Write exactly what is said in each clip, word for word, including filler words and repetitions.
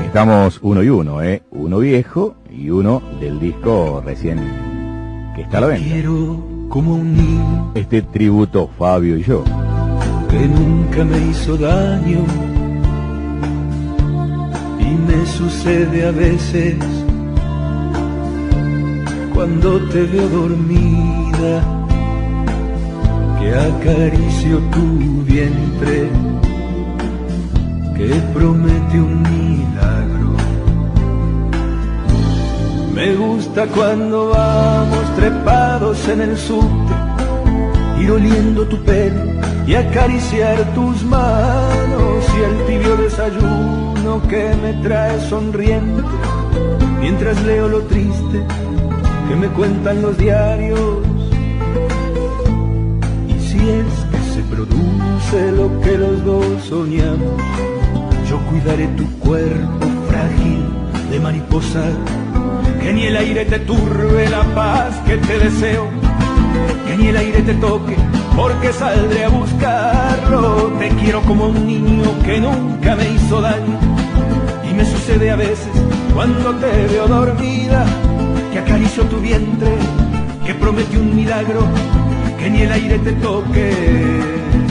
Estamos uno y uno, ¿eh? Uno viejo y uno del disco recién que está a la venta. Quiero como un niño Este tributo Fabio y yo. que nunca me hizo daño y me sucede a veces cuando te veo dormida que acaricio tu vientre que promete un milagro. Me gusta cuando vamos trepados en el subte, ir oliendo tu pelo y acariciar tus manos y el tibio desayuno que me trae sonriente mientras leo lo triste que me cuentan los diarios. Y si es que se produce lo que los dos soñamos, yo cuidaré tu cuerpo frágil de mariposa, que ni el aire te turbe la paz que te deseo, que ni el aire te toque, porque saldré a buscarlo. Te quiero como un niño que nunca me hizo daño, y me sucede a veces cuando te veo dormida, que acaricio tu vientre, que promete un milagro, que ni el aire te toque,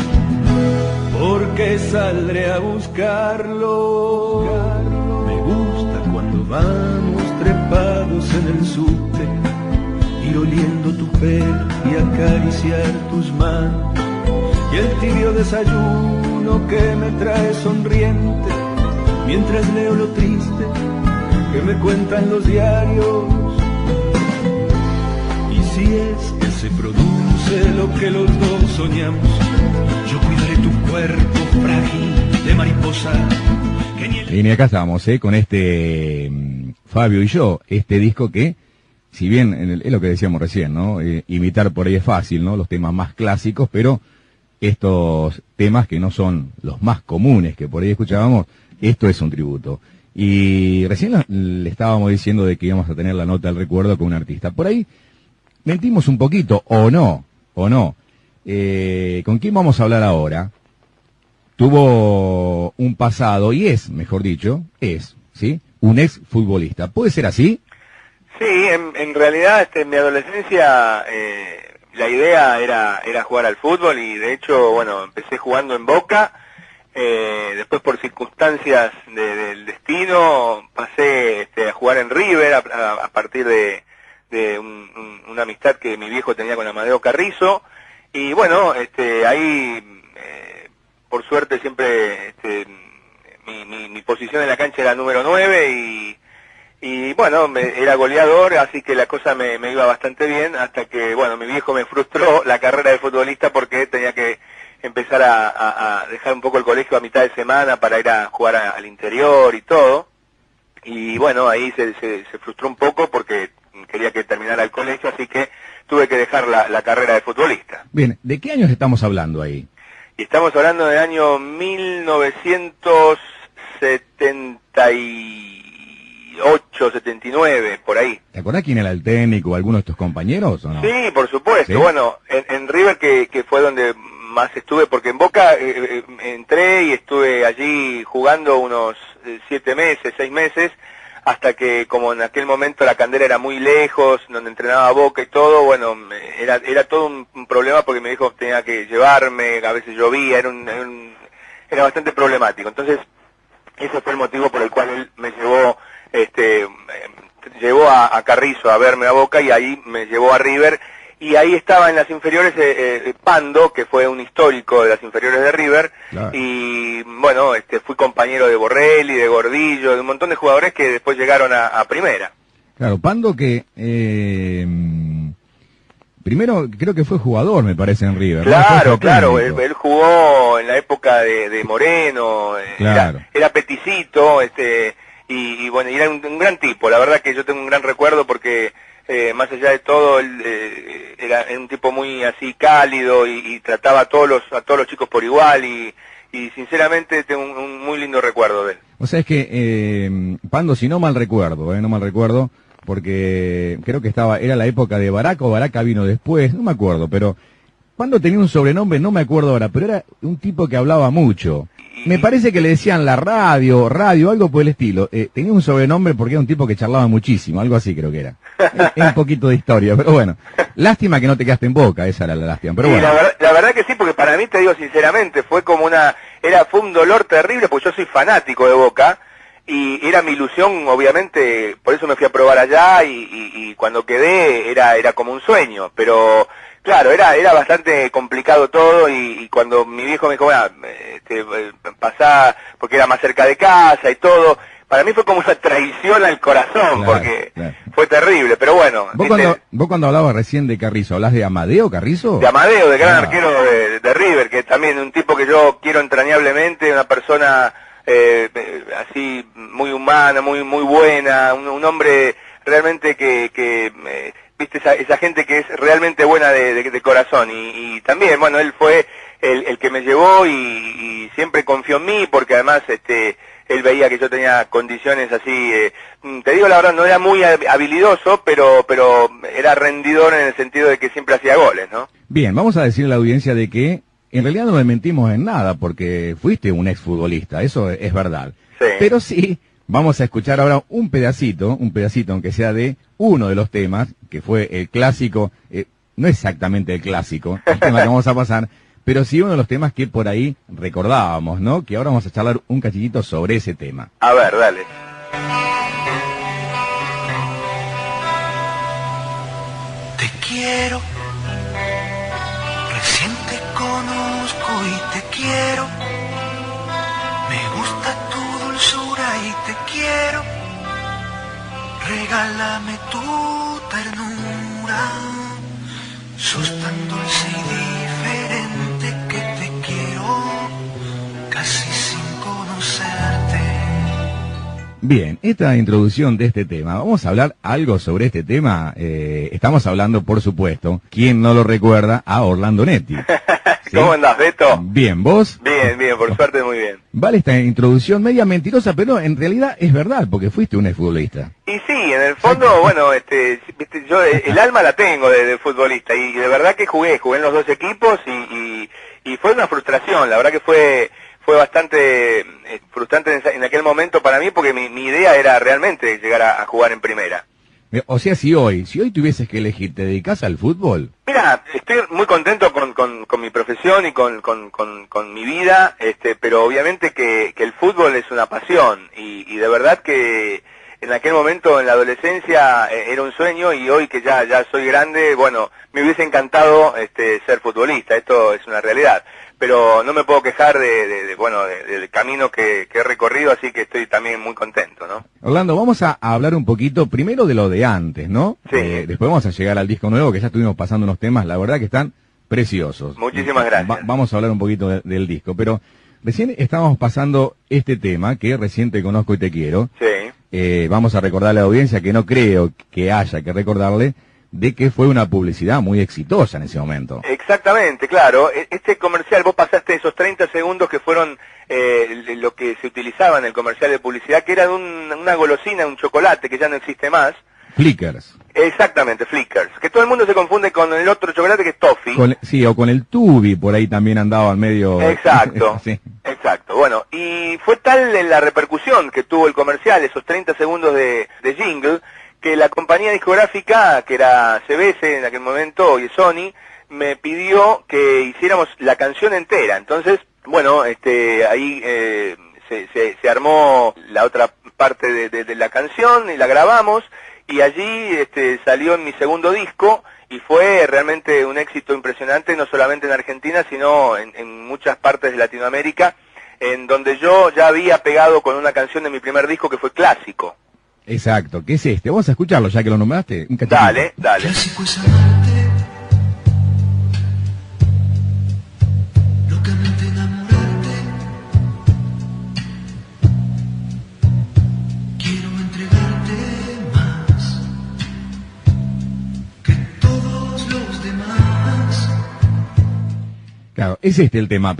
porque saldré a buscarlo. Me gusta cuando vamos trepados en el subte, ir oliendo tu pelo y acariciar tus manos, y el tibio desayuno que me trae sonriente mientras leo lo triste que me cuentan los diarios. Y si es que se produce lo que los dos soñamos, yo cuidaré tu cuerpo frágil de mariposa. Que ni el... Y acá estamos, ¿eh? Con este mm, Fabio y yo, este disco que, si bien en el, es lo que decíamos recién, ¿no? Eh, imitar por ahí es fácil, ¿no? Los temas más clásicos, pero estos temas que no son los más comunes que por ahí escuchábamos, esto es un tributo. Y recién la, le estábamos diciendo de que íbamos a tener la nota del recuerdo con un artista. Por ahí mentimos un poquito, o no, o no. Eh, ¿Con quién vamos a hablar ahora? Tuvo un pasado, y es, mejor dicho, es, ¿sí? Un ex futbolista. ¿Puede ser así? Sí, en, en realidad este, en mi adolescencia eh, la idea era, era jugar al fútbol, y de hecho, bueno, empecé jugando en Boca. Eh, después por circunstancias de, del destino pasé este, a jugar en River a, a, a partir de, de un, un, una amistad que mi viejo tenía con Amadeo Carrizo, y bueno, este, ahí eh, por suerte siempre este, mi, mi, mi posición en la cancha era número nueve, y, y bueno, me, era goleador, así que la cosa me, me iba bastante bien, hasta que bueno, mi viejo me frustró la carrera de futbolista porque tenía que empezar a, a, a dejar un poco el colegio a mitad de semana para ir a jugar a, al interior y todo, y bueno, ahí se, se, se frustró un poco porque quería que terminara el colegio, así que tuve que dejar la, la carrera de futbolista. Bien, ¿de qué años estamos hablando ahí? Y estamos hablando del año mil novecientos setenta y ocho, setenta y nueve, por ahí. ¿Te acordás quién era el técnico o alguno de estos compañeros o no? Sí, por supuesto. ¿Sí? Bueno, en, en River, que, que fue donde más estuve, porque en Boca eh, eh, entré y estuve allí jugando unos eh, siete meses, seis meses, hasta que como en aquel momento la Candela era muy lejos, donde entrenaba Boca y todo, bueno, era era todo un, un problema porque me dijo que tenía que llevarme, a veces llovía, era, un, era, un, era bastante problemático. Entonces, ese fue el motivo por el cual él me llevó, este, eh, llevó a, a Carrizo a verme a Boca, y ahí me llevó a River. Y ahí estaba en las inferiores eh, eh, Pando, que fue un histórico de las inferiores de River, claro. Y bueno, este, fui compañero de Borrelli, de Gordillo, de un montón de jugadores que después llegaron a, a primera. Claro, Pando que eh, primero creo que fue jugador, me parece, en River. Claro, ¿no? Claro, él, él jugó en la época de, de Moreno, claro. era, era peticito, este, y, y bueno, y era un, un gran tipo. La verdad que yo tengo un gran recuerdo porque Eh, más allá de todo, él eh, era, era un tipo muy así cálido, y, y trataba a todos los a todos los chicos por igual, y, y sinceramente tengo un, un muy lindo recuerdo de él. O sea, es que eh, Pando, si no mal recuerdo, eh, no mal recuerdo, porque creo que estaba, era la época de Baraca, o Baraca vino después, no me acuerdo, pero Pando tenía un sobrenombre, no me acuerdo ahora, pero era un tipo que hablaba mucho. me parece que le decían la radio, radio, algo por el estilo. Eh, tenía un sobrenombre porque era un tipo que charlaba muchísimo, algo así creo que era. Es, es un poquito de historia, pero bueno. Lástima que no te quedaste en Boca, esa era la lástima. Pero sí, bueno. la, ver, la verdad que sí, porque para mí, te digo sinceramente, fue como una, era, fue un dolor terrible, porque yo soy fanático de Boca, y era mi ilusión, obviamente, por eso me fui a probar allá, y, y, y cuando quedé era, era como un sueño, pero claro, era, era bastante complicado todo, y, y cuando mi viejo me dijo, bueno, este, pasá, porque era más cerca de casa y todo, para mí fue como una traición al corazón, claro, porque claro. fue terrible, pero bueno. ¿Vos, este, cuando, vos cuando hablabas recién de Carrizo, ¿hablás de Amadeo Carrizo? De Amadeo, de gran ah. arquero de, de River, que también un tipo que yo quiero entrañablemente, una persona eh, así muy humana, muy muy buena, un, un hombre realmente que, que eh, viste, esa, esa gente que es realmente buena de, de, de corazón, y, y también, bueno, él fue el, el que me llevó y, y siempre confió en mí, porque además, este... él veía que yo tenía condiciones así, eh, te digo la verdad, no era muy habilidoso, pero pero era rendidor en el sentido de que siempre hacía goles, ¿no? Bien, vamos a decirle a la audiencia de que en realidad no le mentimos en nada, porque fuiste un exfutbolista, eso es verdad. Sí. Pero sí, vamos a escuchar ahora un pedacito, un pedacito aunque sea de uno de los temas, que fue el clásico, eh, no exactamente el clásico, el tema que vamos a pasar, pero sí uno de los temas que por ahí recordábamos, ¿no? Que ahora vamos a charlar un cachillito sobre ese tema. A ver, dale. Te quiero, recién te conozco y te quiero. Me gusta tu dulzura y te quiero. Regálame tu ternura, sos tan dulce y diferente que te quiero, casi sin conocerte. Bien, esta introducción de este tema, vamos a hablar algo sobre este tema. Eh, estamos hablando, por supuesto, ¿quién no lo recuerda? A Orlando Netti. ¿Sí? ¿Cómo andás, Beto? Bien, ¿vos? Bien, bien, por suerte muy bien. Vale esta introducción media mentirosa, pero en realidad es verdad, porque fuiste un exfutbolista. Y sí, en el fondo, bueno, este, yo el alma la tengo de, de futbolista, y de verdad que jugué, jugué en los dos equipos, y, y, y fue una frustración, la verdad que fue fue bastante eh, frustrante en, en aquel momento para mí, porque mi, mi idea era realmente llegar a, a jugar en primera. O sea, si hoy, si hoy tuvieses que elegir, ¿te dedicas al fútbol? Mira, estoy muy contento con, con, con mi profesión y con, con, con, con mi vida, este, pero obviamente que, que el fútbol es una pasión, y, y de verdad que en aquel momento, en la adolescencia, eh, era un sueño, y hoy que ya, ya soy grande, bueno, me hubiese encantado este, ser futbolista, esto es una realidad. Pero no me puedo quejar de, de, de bueno, de, del camino que, que he recorrido, así que estoy también muy contento, ¿no? Orlando, vamos a, a hablar un poquito primero de lo de antes, ¿no? Sí. Eh, después vamos a llegar al disco nuevo, que ya estuvimos pasando unos temas, la verdad que están preciosos. Muchísimas gracias. Va, vamos a hablar un poquito de, del disco, pero recién estábamos pasando este tema, que recién te conozco y te quiero. Sí. Eh, vamos a recordarle a la audiencia, que no creo que haya que recordarle, de que fue una publicidad muy exitosa en ese momento. Exactamente, claro. Este comercial, vos pasaste esos treinta segundos que fueron eh, lo que se utilizaba en el comercial de publicidad, que era de un, una golosina, un chocolate que ya no existe más. Flickers. Exactamente, Flickers. Que todo el mundo se confunde con el otro chocolate que es Toffee. Con, sí, o con el Tubi, por ahí también andaba al medio. Exacto, sí. Exacto. Bueno, y fue tal la repercusión que tuvo el comercial, esos treinta segundos de, de jingle, que la compañía discográfica, que era C B S en aquel momento, y Sony, me pidió que hiciéramos la canción entera. Entonces, bueno, este, ahí eh, se, se, se armó la otra parte de, de, de la canción, y la grabamos, y allí este, salió en mi segundo disco, y fue realmente un éxito impresionante, no solamente en Argentina, sino en, en muchas partes de Latinoamérica, en donde yo ya había pegado con una canción de mi primer disco que fue Clásico. Exacto, ¿qué es este? Vamos a escucharlo ya que lo nombraste. Un cachitito. Dale, dale. Clásico es amarte, locamente enamorarte. Quiero entregarte más que todos los demás. Claro, es este el tema, pero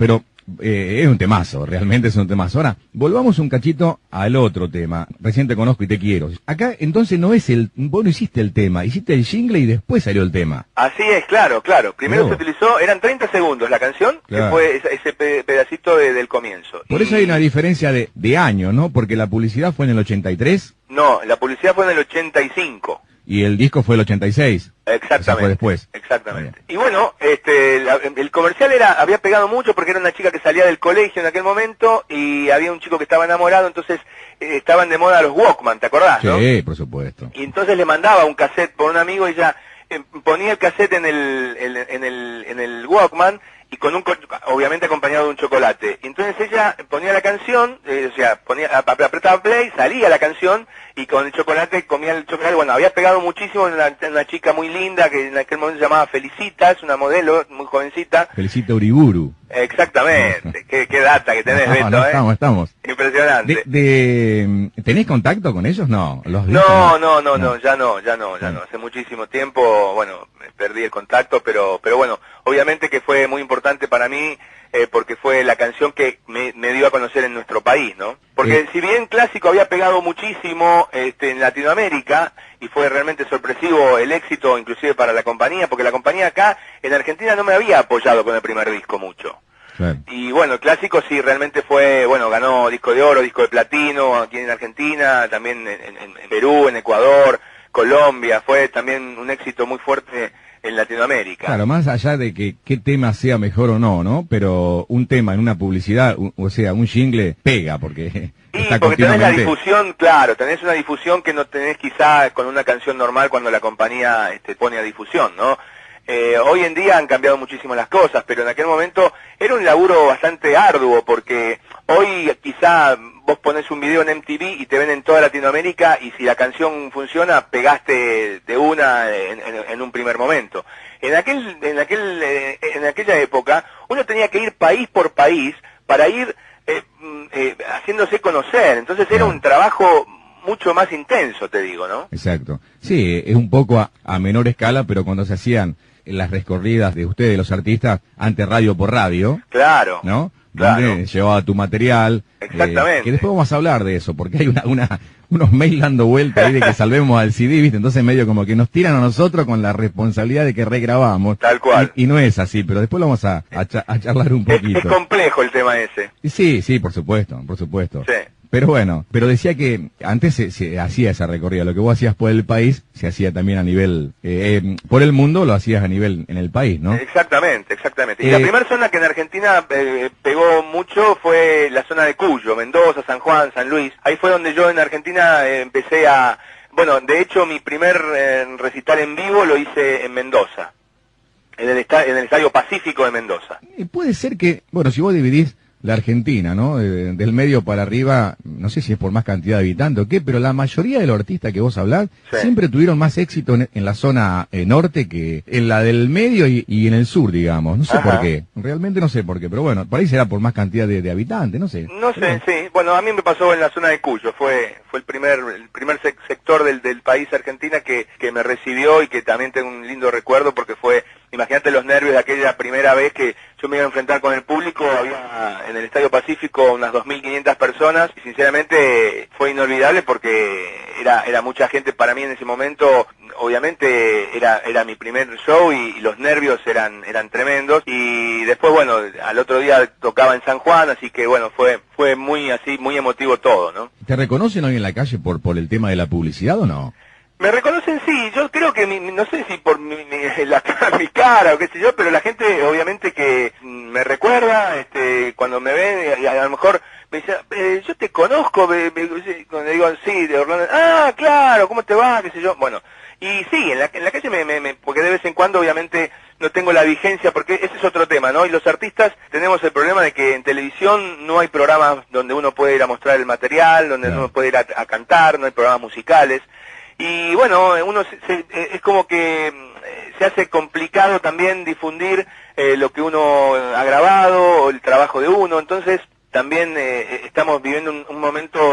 eh, es un temazo, realmente es un temazo. Ahora, volvamos un cachito al otro tema. Recién te conozco y te quiero. Acá, entonces, no es el, vos no hiciste el tema, hiciste el jingle y después salió el tema. Así es, claro, claro. Primero No. se utilizó, eran treinta segundos la canción, Claro. que fue ese, ese pe- pedacito de- del comienzo. Por Y- eso hay una diferencia de, de año, ¿no? Porque la publicidad fue en el ochenta y tres No, la publicidad fue en el ochenta y cinco. y el disco fue el ochenta y seis. Exactamente. O sea, fue después. Exactamente. Y bueno, este, la- el comercial era, había pegado mucho porque era una chica que salía del colegio en aquel momento y había un chico que estaba enamorado, entonces eh, estaban de moda los Walkman, ¿te acordás, no? Sí, por supuesto. Y entonces le mandaba un cassette por un amigo y ella eh, ponía el cassette en el, en, en el, en el Walkman y con un, co- obviamente acompañado de un chocolate. Y entonces ella ponía la canción, eh, o sea, ponía, ap- apretaba play, salía la canción y con el chocolate comía el chocolate. Bueno, había pegado muchísimo, una, una chica muy linda que en aquel momento se llamaba Felicita, es una modelo muy jovencita. Felicito Uriburu. Exactamente. qué, qué data que tenés, No, Beto, no, ¿eh? estamos, estamos. Impresionante. De, de, ¿Tenés contacto con ellos? No. ¿Los viste? No, no, no, no, ya no, ya no, ya no. Hace muchísimo tiempo, bueno, perdí el contacto, pero, pero bueno, obviamente que fue muy importante para mí, eh, porque fue la canción que me, me dio a conocer en nuestro país, ¿no? Porque Eh. si bien Clásico había pegado muchísimo, este, en Latinoamérica, y fue realmente sorpresivo el éxito, inclusive para la compañía, porque la compañía acá, en Argentina, no me había apoyado con el primer disco mucho. Claro. Y bueno, el Clásico sí realmente fue, bueno, ganó disco de oro, disco de platino aquí en Argentina, también en, en- en Perú, en Ecuador, Colombia, fue también un éxito muy fuerte en Latinoamérica. Claro, más allá de que qué tema sea mejor o no, ¿no? Pero un tema en una publicidad, u- o sea, un jingle pega porque Sí, está porque tenés la continuamente. difusión, claro, tenés una difusión que no tenés quizá con una canción normal cuando la compañía este, pone a difusión, ¿no? Eh, hoy en día han cambiado muchísimo las cosas, pero en aquel momento era un laburo bastante arduo, porque hoy quizá vos ponés un video en M T V y te ven en toda Latinoamérica, y si la canción funciona, pegaste de una en, en- en un primer momento. En aquel, en aquel, eh, en aquella época, uno tenía que ir país por país para ir eh, mm, eh, haciéndose conocer, entonces era Claro. un trabajo mucho más intenso, te digo, ¿no? Exacto. Sí, es un poco a, a menor escala, pero cuando se hacían las recorridas de ustedes, los artistas, ante radio por radio, Claro. ¿no? Claro. Donde llevaba tu material. eh, Exactamente. que después vamos a hablar de eso, porque hay una, una, unos mails dando vuelta ahí de que salvemos al C D, ¿viste? Entonces medio como que nos tiran a nosotros con la responsabilidad de que regrabamos. Tal cual. Y, y no es así, pero después lo vamos a, a, cha- a charlar un Es, poquito. es complejo el tema ese. Y Sí, sí, por supuesto, por supuesto. Sí. Pero bueno, pero decía que antes se, se hacía esa recorrida, lo que vos hacías por el país, se hacía también a nivel, eh, eh, por el mundo lo hacías a nivel en el país, ¿no? Exactamente, exactamente. Y Eh, la primera zona que en Argentina eh, pegó mucho fue la zona de Cuyo, Mendoza, San Juan, San Luis. Ahí fue donde yo en Argentina eh, empecé a... Bueno, de hecho mi primer eh, recital en vivo lo hice en Mendoza, en el, esta- en el Estadio Pacífico de Mendoza. Y puede ser que, bueno, si vos dividís la Argentina, ¿no? Eh, del medio para arriba, no sé si es por más cantidad de habitantes o qué, pero la mayoría de los artistas que vos hablás Sí. siempre tuvieron más éxito en, en la zona eh, norte que en la del medio y, y en el sur, digamos. No sé Ajá. por qué, realmente no sé por qué, pero bueno, por ahí será por más cantidad de, de habitantes, no sé. No sé, sí. Bueno, a mí me pasó en la zona de Cuyo. Fue fue el primer el primer sec- sector del, del país Argentina que, que me recibió y que también tengo un lindo recuerdo porque fue, imagínate los nervios de aquella primera vez que yo me iba a enfrentar con el público. Había en el Estadio Pacífico unas dos mil quinientas personas y sinceramente fue inolvidable porque era era mucha gente para mí en ese momento. Obviamente era era mi primer show y, y los nervios eran eran tremendos, y después bueno, al otro día tocaba en San Juan, así que bueno, fue fue muy así, muy emotivo todo, ¿no? ¿Te reconocen hoy en la calle por, por el tema de la publicidad o no? Me reconocen, sí, yo creo que, mi, mi- no sé si por mi, mi- la, mi cara o qué sé yo, pero la gente obviamente que mm, me recuerda, este, cuando me ven, y a, a lo mejor me dice, eh, yo te conozco, me, me- cuando digo, sí, de Orlando, ah, claro, ¿cómo te va? Qué sé yo, bueno, y sí, en la, en la calle me, me, me- porque de vez en cuando obviamente no tengo la vigencia, porque ese es otro tema, ¿no? Y los artistas tenemos el problema de que en televisión no hay programas donde uno puede ir a mostrar el material, donde Claro. uno puede ir a, a cantar, no hay programas musicales. Y bueno, uno se- se- eh, es como que eh, se hace complicado también difundir eh, lo que uno ha grabado o el trabajo de uno, entonces también eh, estamos viviendo un, un momento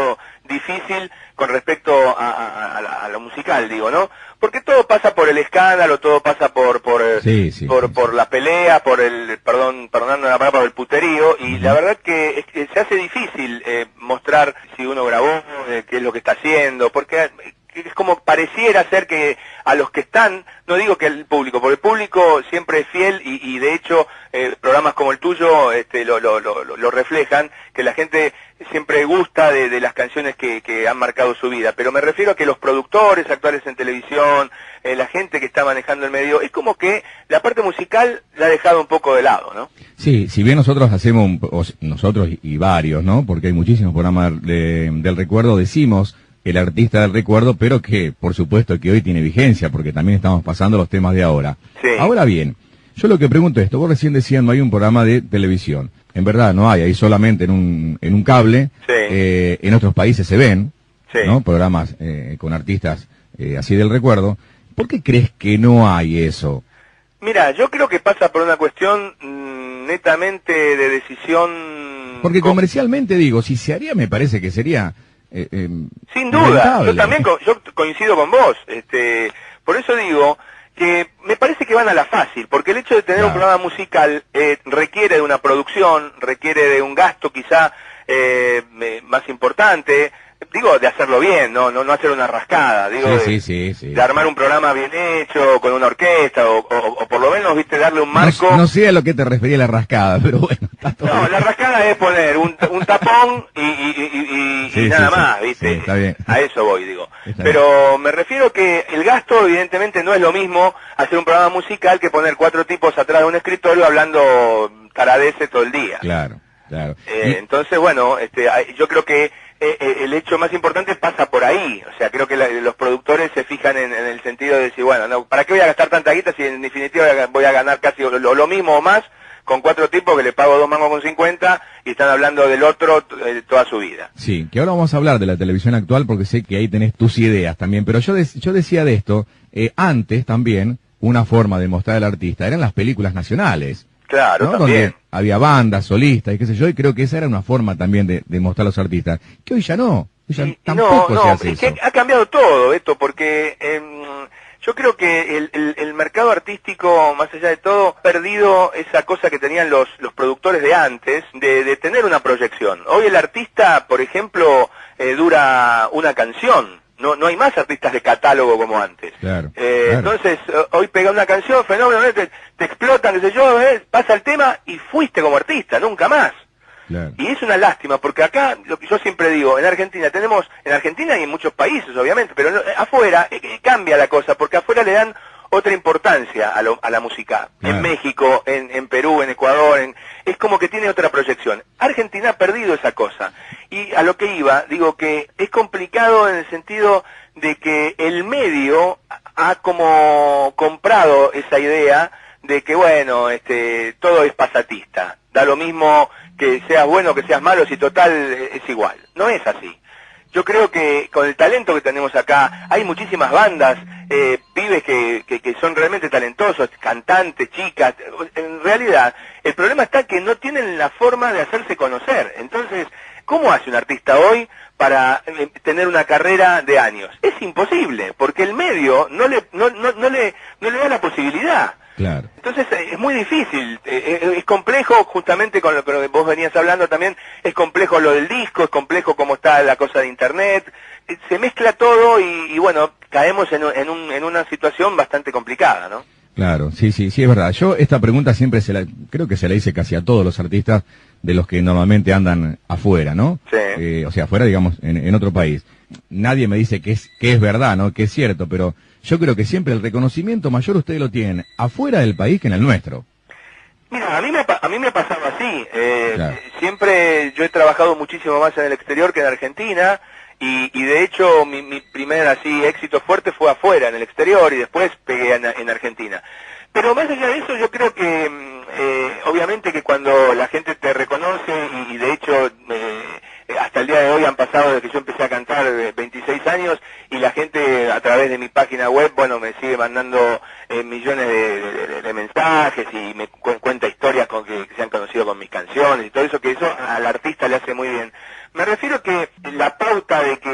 difícil con respecto a, a, a, la, a lo musical, digo, ¿no? Porque todo pasa por el escándalo, todo pasa por por sí, sí, por, sí, por sí. la pelea, por el, perdón, perdonando la palabra, por el puterío, y uh-huh. la verdad que, es que se hace difícil eh, mostrar si uno grabó, eh, qué es lo que está haciendo, porque es como pareciera ser que a los que están, no digo que el público, porque el público siempre es fiel y, y de hecho eh, programas como el tuyo este, lo, lo, lo, lo reflejan, que la gente siempre gusta de, de las canciones que, que han marcado su vida, pero me refiero a que los productores actuales en televisión, eh, la gente que está manejando el medio, es como que la parte musical la ha dejado un poco de lado, ¿no? Sí, si bien nosotros hacemos, un, o, nosotros y varios, ¿no? Porque hay muchísimos programas de, del recuerdo, decimos el artista del recuerdo, pero que por supuesto que hoy tiene vigencia, porque también estamos pasando los temas de ahora. Sí. Ahora bien, yo lo que pregunto es esto, vos recién decías no hay un programa de televisión. En verdad no hay, hay solamente en un, en un cable, sí. eh, en otros países se ven, sí. ¿no? Programas eh, con artistas eh, así del recuerdo. ¿Por qué crees que no hay eso? Mira, yo creo que pasa por una cuestión mmm, netamente de decisión... Porque com comercialmente digo, si se haría me parece que sería... Eh, eh, Sin duda, rentable. Yo también co yo coincido con vos, este, por eso digo que me parece que van a la fácil, porque el hecho de tener claro. un programa musical eh, requiere de una producción, requiere de un gasto quizá eh, más importante, digo, de hacerlo bien, no no, no hacer una rascada, digo, sí, de, sí, sí, sí. de armar un programa bien hecho, con una orquesta, o, o, o por lo menos, viste, darle un marco... No, no sé a lo que te refería la rascada, pero bueno, está todo No, bien. la rascada es poner un, un tapón y, y, y, y, sí, y nada sí, más, sí, viste, sí, está bien. A eso voy, digo. Está pero bien. Me refiero que el gasto, evidentemente, no es lo mismo hacer un programa musical que poner cuatro tipos atrás de un escritorio hablando taradeces todo el día. Claro, claro. Eh, y... Entonces, bueno, este, yo creo que eh, el hecho más importante pasa por ahí. O sea, creo que la, los productores se fijan en, en el sentido de decir, bueno, no, ¿para qué voy a gastar tanta guita si en definitiva voy a ganar casi lo, lo mismo o más con cuatro tipos que le pago dos mangos con cincuenta y están hablando del otro eh, toda su vida? Sí, que ahora vamos a hablar de la televisión actual porque sé que ahí tenés tus ideas también, pero yo, de, yo decía de esto, eh, antes también una forma de mostrar al artista eran las películas nacionales. Claro, ¿no? también. Donde había bandas, solistas y qué sé yo, y creo que esa era una forma también de, de mostrar a los artistas, que hoy ya no, hoy ya y, tampoco no, no, se hace es eso. que ha cambiado todo esto, porque eh, yo creo que el, el, el mercado artístico, más allá de todo, ha perdido esa cosa que tenían los, los productores de antes, de, de tener una proyección. Hoy el artista, por ejemplo, eh, dura una canción. No, no hay más artistas de catálogo como antes. Claro, eh, claro. Entonces, hoy pega una canción, fenómeno, te, te explotan, qué sé yo, eh, pasa el tema y fuiste como artista, nunca más. Claro. Y es una lástima, porque acá, lo que yo siempre digo, en Argentina tenemos, en Argentina y en muchos países, obviamente, pero no, afuera eh, cambia la cosa, porque afuera le dan otra importancia a, lo, a la música. Claro. En México, en, en Perú, en Ecuador, en, es como que tiene otra proyección. Argentina ha perdido esa cosa. Y a lo que iba, digo que es complicado en el sentido de que el medio ha como comprado esa idea de que, bueno, este, todo es pasatista. Da lo mismo que seas bueno o que seas malo, si total es igual. No es así. Yo creo que con el talento que tenemos acá, hay muchísimas bandas, eh, pibes que, que, que son realmente talentosos, cantantes, chicas. En realidad, el problema está que no tienen la forma de hacerse conocer. Entonces, ¿cómo hace un artista hoy para eh, tener una carrera de años? Es imposible, porque el medio no le, no, no, no le, no le da la posibilidad. Claro. Entonces eh, es muy difícil, eh, eh, es complejo justamente con lo que vos venías hablando también, es complejo lo del disco, es complejo cómo está la cosa de internet, eh, se mezcla todo y, y bueno, caemos en, en, un, en una situación bastante complicada, ¿no? Claro, sí, sí, sí, es verdad. Yo esta pregunta siempre se la, creo que se la hice casi a todos los artistas de los que normalmente andan afuera, ¿no? Sí. Eh, o sea, afuera, digamos, en, en otro país. Nadie me dice que es, que es verdad, ¿no? Que es cierto, pero yo creo que siempre el reconocimiento mayor ustedes lo tienen afuera del país que en el nuestro. Mira, a mí me, a mí me ha pasado así. Eh, claro. Siempre yo he trabajado muchísimo más en el exterior que en Argentina y, y de hecho mi, mi primer así éxito fuerte fue afuera, en el exterior, y después pegué en, en Argentina. Pero más allá de eso, yo creo que eh, obviamente que cuando la gente te reconoce y, y de hecho eh, hasta el día de hoy han pasado desde que yo empecé a cantar veintiséis años y la gente a través de mi página web, bueno, me sigue mandando eh, millones de, de, de mensajes y me cu cuenta historias con que, que se han conocido con mis canciones y todo eso, que eso al artista le hace muy bien. Me refiero que la pauta de que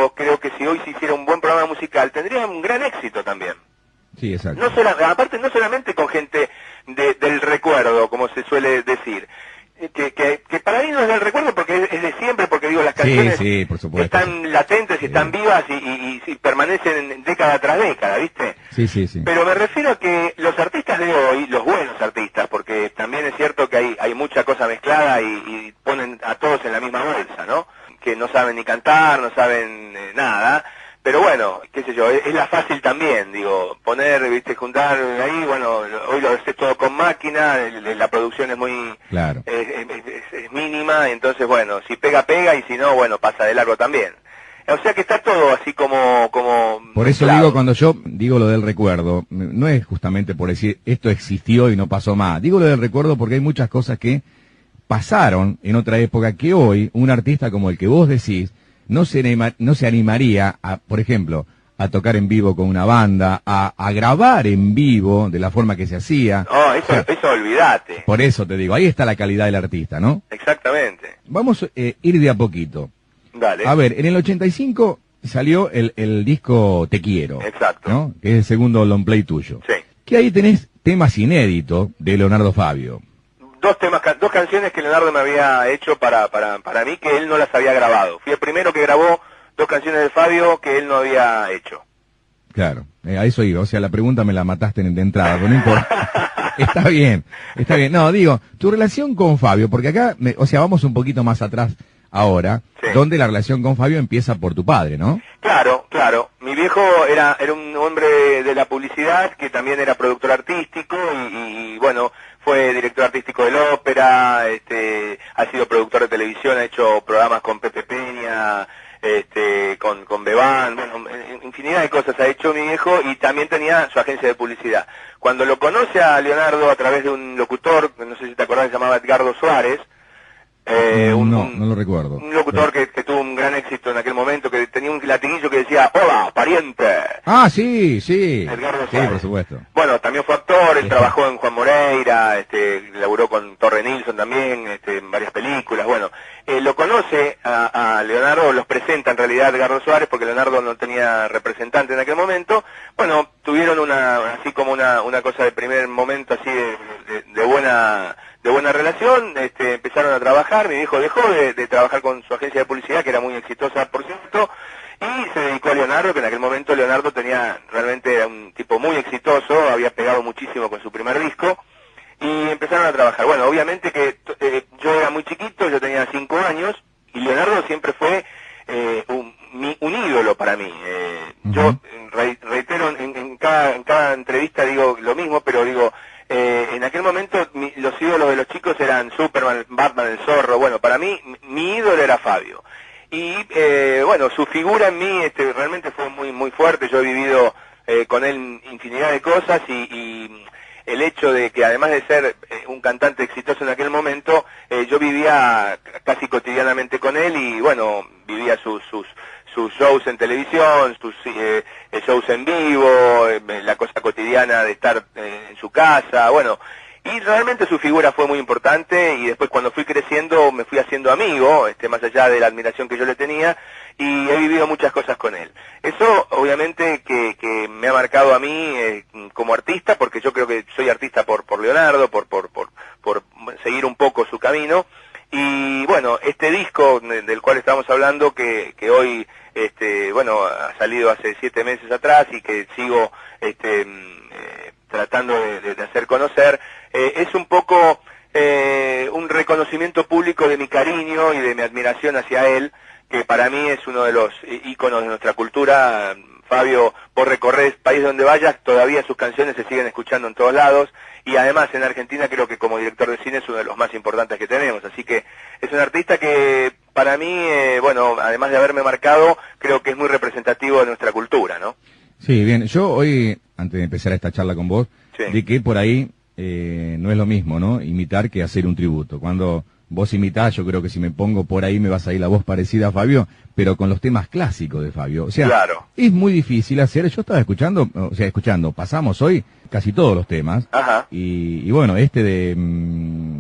yo creo que si hoy se hiciera un buen programa musical, tendría un gran éxito también. Sí, exacto. No sola, aparte, no solamente con gente de, del recuerdo, como se suele decir, que, que, que para mí no es del recuerdo porque es, es de siempre, porque digo, las canciones sí, sí, por supuesto, están latentes y están sí. vivas y, y, y, y permanecen década tras década, ¿viste? Sí, sí, sí. Pero me refiero a que los artistas de hoy, los buenos artistas, porque también es cierto que hay, hay mucha cosa mezclada y, y ponen a todos en la misma bolsa, ¿no? Que no saben ni cantar, no saben eh, nada. Pero bueno, qué sé yo, es, es la fácil también, digo, poner, viste, juntar ahí, bueno, hoy lo haces todo con máquina, el, la producción es muy, claro. es, es, es, es mínima, entonces bueno, si pega, pega, y si no, bueno, pasa de largo también. O sea que está todo así como, como... Por eso mezclado. digo, cuando yo digo lo del recuerdo, no es justamente por decir, esto existió y no pasó más. Digo lo del recuerdo porque hay muchas cosas que pasaron en otra época que hoy, un artista como el que vos decís, no se, anima, no se animaría, a, por ejemplo, a tocar en vivo con una banda, a, a grabar en vivo de la forma que se hacía. No, eso, o sea, eso olvídate. Por eso te digo, ahí está la calidad del artista, ¿no? Exactamente. Vamos a eh, ir de a poquito. Dale. A ver, en el ochenta y cinco salió el, el disco Te Quiero. Exacto. ¿No? Que es el segundo long play tuyo. Sí. Que ahí tenés temas inéditos de Leonardo Fabio. Dos temas, dos canciones que Leonardo me había hecho para, para, para mí, que él no las había grabado. Fui el primero que grabó dos canciones de Fabio que él no había hecho. Claro, eh, a eso iba. O sea, la pregunta me la mataste en, de entrada, pero no importa. Está bien, está bien. No, digo, tu relación con Fabio, porque acá, me, o sea, vamos un poquito más atrás ahora, sí. Donde la relación con Fabio empieza por tu padre, ¿no? Claro, claro. Mi viejo era, era un hombre de la publicidad que también era productor artístico y, y, y bueno, fue director artístico de la ópera, este, ha sido productor de televisión, ha hecho programas con Pepe Peña, este, con, con Bebán, bueno, infinidad de cosas ha hecho mi viejo y también tenía su agencia de publicidad. Cuando lo conoce a Leonardo a través de un locutor, no sé si te acordás, se llamaba Edgardo Suárez, Eh, un, no, un, no lo recuerdo. Un locutor que, que tuvo un gran éxito en aquel momento, que tenía un latiguillo que decía, hola, pariente. Ah, sí, sí. Edgardo sí, Suárez. por supuesto. Bueno, también fue actor, él Sí. trabajó en Juan Moreira, este, laburó con Torre Nilsson también, este, en varias películas, bueno. Eh, lo conoce a, a Leonardo, los presenta en realidad Edgardo Suárez, porque Leonardo no tenía representante en aquel momento. Bueno, tuvieron una, así como una, una cosa de primer momento, así de, de, de buena... de buena relación, este, empezaron a trabajar, mi viejo dejó de, de trabajar con su agencia de publicidad, que era muy exitosa, por cierto, y se dedicó a Leonardo, que en aquel momento Leonardo tenía, realmente era un tipo muy exitoso, había pegado muchísimo con su primer disco, y empezaron a trabajar. Bueno, obviamente que eh, yo era muy chiquito, yo tenía cinco años, y Leonardo siempre fue eh, un, mi, un ídolo para mí. Eh, uh-huh. Yo re, reitero en, en, cada, en cada entrevista digo lo mismo, pero digo, Eh, en aquel momento mi, los ídolos de los chicos eran Superman, Batman, el Zorro. Bueno, para mí mi, mi ídolo era Fabio y eh, bueno, su figura en mí este, realmente fue muy muy fuerte. Yo he vivido eh, con él infinidad de cosas y, y el hecho de que además de ser eh, un cantante exitoso en aquel momento, eh, yo vivía casi cotidianamente con él y bueno, vivía sus sus sus shows en televisión, sus eh, shows en vivo, eh, la cosa cotidiana de estar eh, en su casa, bueno, y realmente su figura fue muy importante y después cuando fui creciendo me fui haciendo amigo, este, más allá de la admiración que yo le tenía, y he vivido muchas cosas con él. Eso obviamente que, que me ha marcado a mí eh, como artista, porque yo creo que soy artista por, por Leonardo, por, por, por, por seguir un poco su camino, y bueno, este disco del cual estamos hablando, que, que hoy este bueno ha salido hace siete meses atrás y que sigo este eh, tratando de, de hacer conocer, eh, es un poco eh, un reconocimiento público de mi cariño y de mi admiración hacia él, que para mí es uno de los íconos de nuestra cultura. Fabio, vos recorres país donde vayas, todavía sus canciones se siguen escuchando en todos lados, y además en Argentina creo que como director de cine es uno de los más importantes que tenemos, así que es un artista que para mí, eh, bueno, además de haberme marcado, creo que es muy representativo de nuestra cultura, ¿no? Sí, bien, yo hoy, antes de empezar esta charla con vos, sí. de que por ahí eh, no es lo mismo, ¿no? Imitar que hacer un tributo. Cuando vos imitás, yo creo que si me pongo por ahí me va a salir la voz parecida a Fabio, pero con los temas clásicos de Fabio. O sea, claro. Es muy difícil hacer. Yo estaba escuchando, o sea, escuchando, pasamos hoy casi todos los temas. Ajá. Y, y bueno, este de, mmm,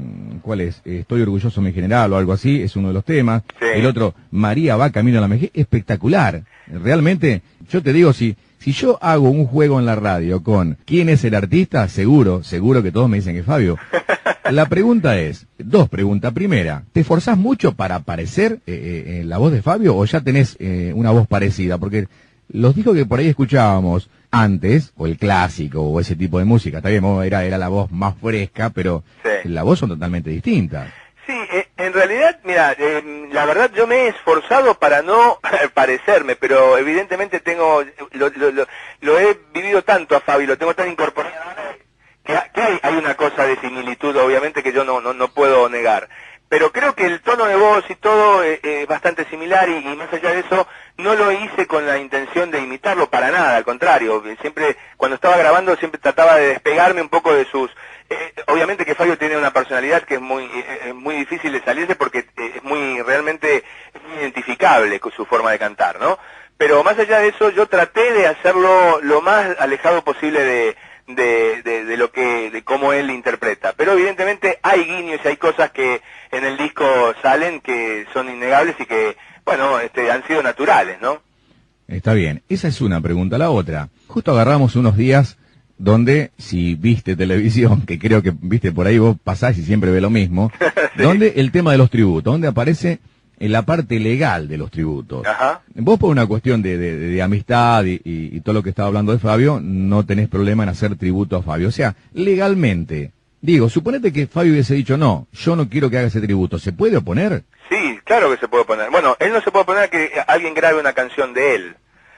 ¿cuál es? Estoy orgulloso de mi general o algo así, es uno de los temas. Sí. El otro, María va camino a la vejez, espectacular. Realmente, yo te digo, si si yo hago un juego en la radio con ¿quién es el artista? Seguro, seguro que todos me dicen que es Fabio. La pregunta es, dos preguntas. Primera, ¿te esforzás mucho para parecer eh, eh, la voz de Fabio o ya tenés eh, una voz parecida? Porque los discos que por ahí escuchábamos antes, o el clásico, o ese tipo de música, está bien, era, era la voz más fresca, pero sí. la voz son totalmente distintas. Sí, eh, en realidad, mira, eh, la verdad yo me he esforzado para no parecerme, pero evidentemente tengo, lo, lo, lo, lo he vivido tanto a Fabio, lo tengo tan incorporado, que, que hay, hay una cosa de similitud, obviamente, que yo no, no, no puedo negar. Pero creo que el tono de voz y todo es eh, eh, bastante similar y, y más allá de eso, no lo hice con la intención de imitarlo para nada, al contrario, siempre, cuando estaba grabando, siempre trataba de despegarme un poco de sus... Eh, obviamente que Fabio tiene una personalidad que es muy eh, muy difícil de salirse porque eh, es muy, realmente, es muy identificable con su forma de cantar, ¿no? Pero más allá de eso, yo traté de hacerlo lo más alejado posible de... De, de, de lo que, de cómo él interpreta. Pero evidentemente hay guiños y hay cosas que en el disco salen que son innegables y que, bueno, este, han sido naturales, ¿no? Está bien. Esa es una pregunta. La otra, justo agarramos unos días donde, si viste televisión, que creo que viste por ahí, vos pasás y siempre ve lo mismo, sí. Donde el tema de los tributos, donde aparece en la parte legal de los tributos. Ajá. Vos por una cuestión de, de, de amistad y, y, y todo lo que estaba hablando de Fabio, no tenés problema en hacer tributo a Fabio. O sea, legalmente, digo, suponete que Fabio hubiese dicho, no, yo no quiero que haga ese tributo, ¿se puede oponer? Sí, claro que se puede oponer. Bueno, él no se puede oponer a que alguien grabe una canción de él.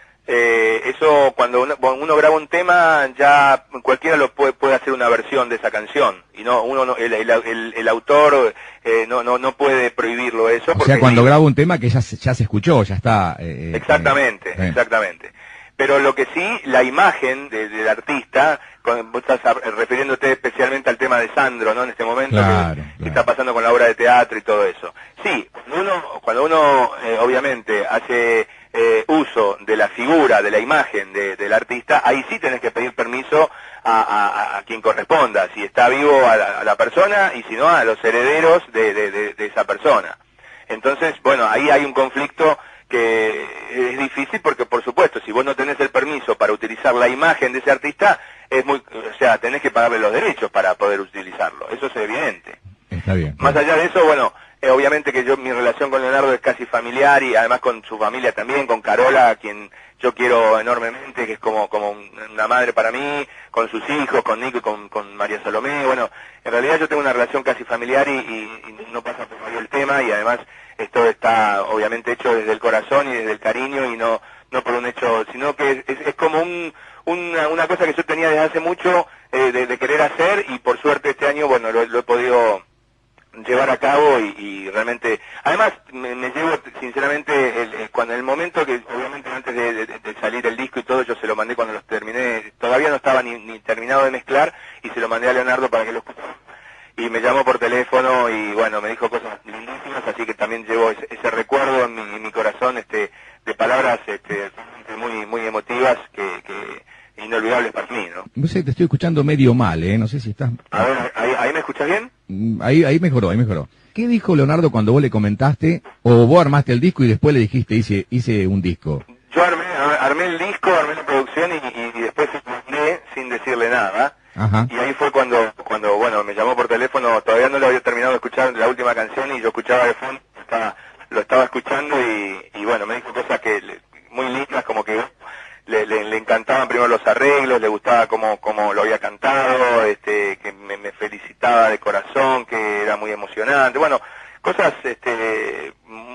Eh, eso, cuando uno, uno graba un tema, ya cualquiera lo puede, puede hacer una versión de esa canción. Y no, uno no, el, el, el, el autor eh, no, no, no puede prohibirlo eso. O sea, cuando graba un tema que ya se, ya se escuchó, ya está... Eh, exactamente, eh, exactamente. Pero lo que sí, la imagen de, del artista, con, vos estás refiriéndote especialmente al tema de Sandro, ¿no? En este momento, claro, que, claro. que está pasando con la obra de teatro y todo eso. Sí, cuando uno, cuando uno eh, obviamente hace eh, uso de la figura, de la imagen de, del artista, ahí sí tenés que pedir permiso a, a, a quien corresponda, si está vivo a la, a la persona y si no a los herederos de, de, de, de esa persona. Entonces, bueno, ahí hay un conflicto que es difícil porque, por supuesto, si vos no tenés el permiso para utilizar la imagen de ese artista, es muy, o sea, tenés que pagarle los derechos para poder utilizarlo. Eso es evidente. Está bien. Más allá de eso, bueno, eh, obviamente que yo, mi relación con Leonardo es casi familiar y además con su familia también, con Carola, a quien yo quiero enormemente, que es como, como una madre para mí, con sus hijos, con Nico y con, con María Salomé. Bueno, en realidad yo tengo una relación casi familiar y, y, y no pasa por ahí el tema y además esto está obviamente hecho desde el corazón y desde el cariño y no no por un hecho, sino que es, es como un, una, una cosa que yo tenía desde hace mucho eh, de, de querer hacer y por suerte este año, bueno, lo, lo he podido llevar a cabo y, y realmente, además me, me llevo sinceramente el, el, cuando el momento que obviamente antes de, de, de salir el disco y todo, yo se lo mandé cuando los terminé, todavía no estaba ni, ni terminado de mezclar y se lo mandé a Leonardo para que lo escuchara. Y me llamó por teléfono y bueno, me dijo cosas lindísimas, así que también llevo ese, ese recuerdo en mi, en mi corazón, este, de palabras, este, muy, muy emotivas que, que inolvidables para mí, ¿no? No sé, te estoy escuchando medio mal, ¿eh? No sé si estás... A ver, ¿ahí, ahí me escuchas bien? Ahí, ahí mejoró, ahí mejoró. ¿Qué dijo Leonardo cuando vos le comentaste, o vos armaste el disco y después le dijiste, hice, hice un disco? Yo armé, armé el disco, armé la producción y, y, y después se lo mandé sin decirle nada. Ajá. Y ahí fue cuando, cuando, bueno, me llamó por teléfono, todavía no lo había terminado de escuchar la última canción y yo escuchaba de fondo, estaba, lo estaba escuchando y, y bueno, me dijo cosas que le, muy lindas, como que le, le, le encantaban primero los arreglos, le gustaba cómo, cómo lo había cantado, este, que me, me felicitaba de corazón, que era muy emocionante, bueno, cosas, este,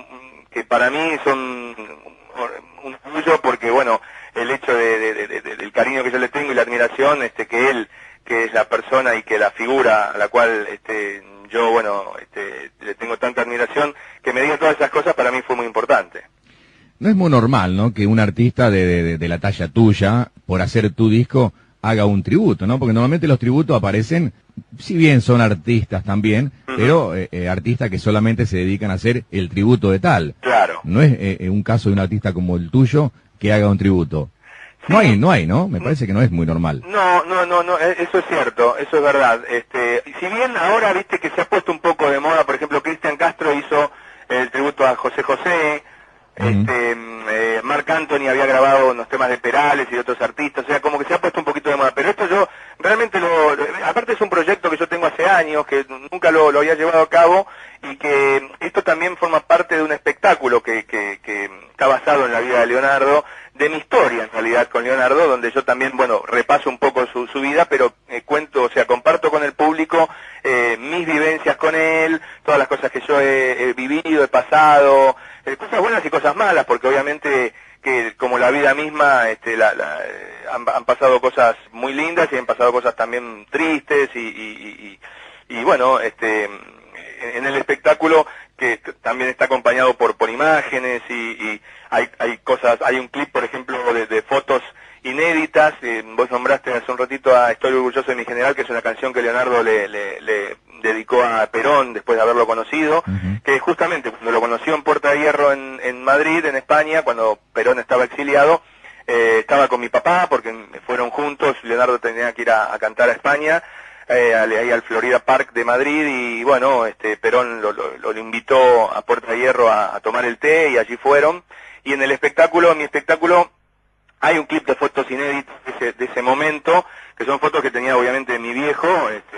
que para mí son un orgullo porque, bueno, el hecho de, de, de, de, del cariño que yo le tengo y la admiración, este, que él, que es la persona y que la figura a la cual este, yo, bueno, este, le tengo tanta admiración, que me diga todas esas cosas para mí fue muy importante. No es muy normal, ¿no?, que un artista de, de, de la talla tuya, por hacer tu disco, haga un tributo, ¿no? Porque normalmente los tributos aparecen, si bien son artistas también, uh-huh. pero eh, eh, artistas que solamente se dedican a hacer el tributo de tal. Claro. No es eh, un caso de un artista como el tuyo que haga un tributo. No hay, no hay, ¿no? Me parece que no es muy normal. No, no, no, no, eso es cierto, eso es verdad. Este, si bien ahora viste que se ha puesto un poco de moda, por ejemplo, Cristian Castro hizo el tributo a José José, uh-huh. este, eh, Marc Anthony había grabado unos temas de Perales y de otros artistas, o sea, como que se ha puesto un poquito de moda. Pero esto yo realmente lo, lo aparte es un proyecto que yo tengo hace años, que nunca lo, lo había llevado a cabo, y que esto también forma parte de un espectáculo que, que, que está basado en la vida de Leonardo, de mi historia en realidad con Leonardo, donde yo también, bueno, repaso un poco su, su vida, pero eh, cuento, o sea, comparto con el público eh, mis vivencias con él, todas las cosas que yo he, he vivido, he pasado, eh, cosas buenas y cosas malas, porque obviamente que como la vida misma, este, la, la, eh, han, han pasado cosas muy lindas y han pasado cosas también tristes y, y, y, y bueno, este, en el espectáculo que también está acompañado por por imágenes y, y hay hay cosas, hay un clip por ejemplo de, de fotos inéditas, eh, vos nombraste hace un ratito a Estoy orgulloso de mi general, que es una canción que Leonardo le, le, le dedicó a Perón después de haberlo conocido, uh-huh. que justamente cuando lo conoció en Puerta de Hierro en, en Madrid, en España, cuando Perón estaba exiliado, eh, estaba con mi papá porque fueron juntos, Leonardo tenía que ir a, a cantar a España, Eh, ahí al Florida Park de Madrid y bueno, este Perón lo, lo, lo invitó a Puerta de Hierro a, a tomar el té y allí fueron. Y en el espectáculo, en mi espectáculo, hay un clip de fotos inéditas de ese, de ese momento, que son fotos que tenía obviamente mi viejo, este,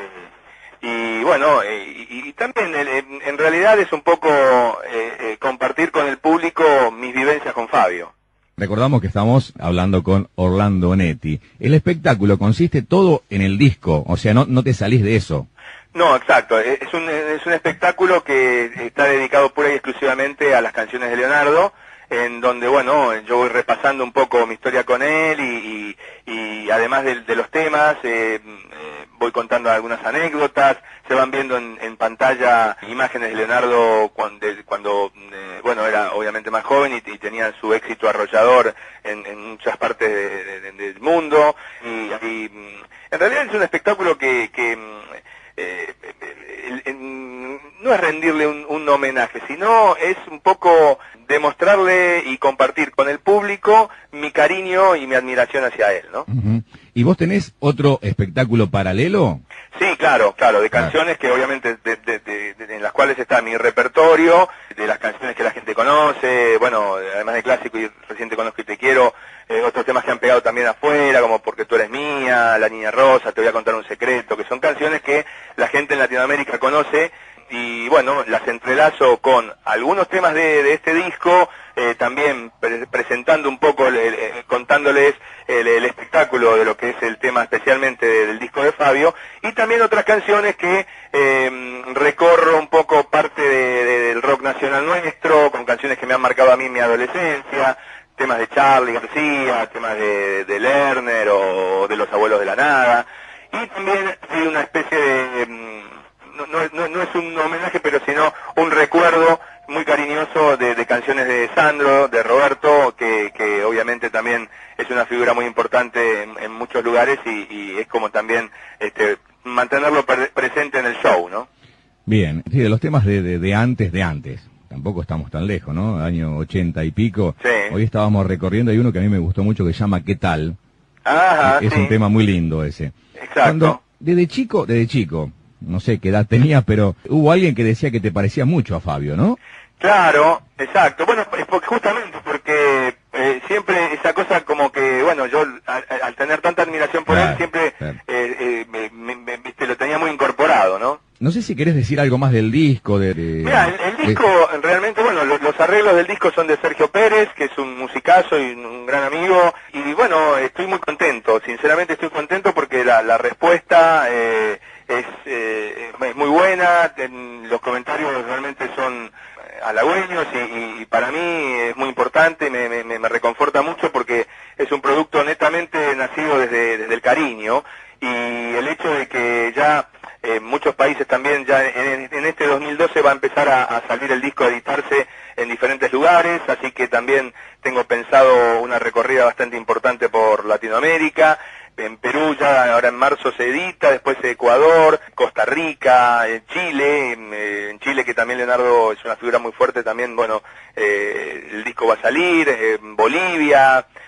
y bueno, eh, y, y también en, en realidad es un poco eh, eh, compartir con el público mis vivencias con Fabio. Recordamos que estamos hablando con Orlando Netti. El espectáculo consiste todo en el disco, o sea, no, no te salís de eso. No, exacto. Es un, es un espectáculo que está dedicado pura y exclusivamente a las canciones de Leonardo, en donde, bueno, yo voy repasando un poco mi historia con él y, y, y además de, de los temas, eh, eh, voy contando algunas anécdotas, se van viendo en, en pantalla imágenes de Leonardo cuando, cuando eh, bueno, era obviamente más joven y, y tenía su éxito arrollador en, en muchas partes de, de, de, del mundo. Y, y en realidad es un espectáculo que... que Eh, eh, eh, no es rendirle un, un homenaje, sino es un poco demostrarle y compartir con el público mi cariño y mi admiración hacia él, ¿no? Uh-huh. ¿Y vos tenés otro espectáculo paralelo? Sí, claro, claro, de canciones que obviamente de, de, de, de, en las cuales está mi repertorio, de las canciones que la gente conoce, bueno, además de clásico y reciente Conozco y Te Quiero, eh, otros temas que han pegado también afuera, como Porque tú eres mía, La Niña Rosa, Te voy a contar un secreto, que son canciones que la gente en Latinoamérica conoce y bueno, las entrelazo con algunos temas de, de este disco, eh, también pre presentando un poco, el, el, el, contándoles el, el espectáculo de lo que es el tema especialmente de, del disco de Fabio, y también otras canciones que eh, recorro un poco parte de, de, del rock nacional nuestro, con canciones que me han marcado a mí en mi adolescencia, temas de Charly García, temas de, de Lerner o de Los Abuelos de la Nada, y también hay una especie de... No, no, no es un homenaje, pero sino un recuerdo muy cariñoso de, de canciones de Sandro, de Roberto, que, que obviamente también es una figura muy importante en, en muchos lugares y, y es como también este, mantenerlo pre presente en el show, ¿no? Bien, sí, de los temas de, de, de antes, de antes. Tampoco estamos tan lejos, ¿no? Año ochenta y pico. Sí. Hoy estábamos recorriendo, hay uno que a mí me gustó mucho que se llama ¿Qué tal? Ajá, es sí. un tema muy lindo ese. Exacto. Cuando, desde chico, desde chico, no sé qué edad tenías, pero hubo alguien que decía que te parecía mucho a Fabio, ¿no? Claro, exacto. Bueno, es porque, justamente porque eh, siempre esa cosa como que, bueno, yo al, al tener tanta admiración por claro, él, siempre claro. eh, eh, me, me, me, viste, lo tenía muy incorporado, ¿no? No sé si querés decir algo más del disco, de... de Mira, el, el disco, de... realmente, bueno, los, los arreglos del disco son de Sergio Pérez, que es un musicazo y un, un gran amigo, y bueno, estoy muy contento, sinceramente estoy contento porque la, la respuesta eh, es, eh, es muy buena, en, los comentarios realmente son halagüeños y, y para mí es muy importante, me, me, me reconforta mucho porque es un producto netamente nacido desde, desde el cariño, y el hecho de que ya en eh, muchos países también ya en, en este dos mil doce va a empezar a, a salir el disco a editarse en diferentes lugares, así que también tengo pensado una recorrida bastante importante por Latinoamérica. En Perú ya ahora en marzo se edita, después Ecuador, Costa Rica, en Chile, eh, en Chile que también Leonardo es una figura muy fuerte también, bueno, eh, el disco va a salir, en Bolivia,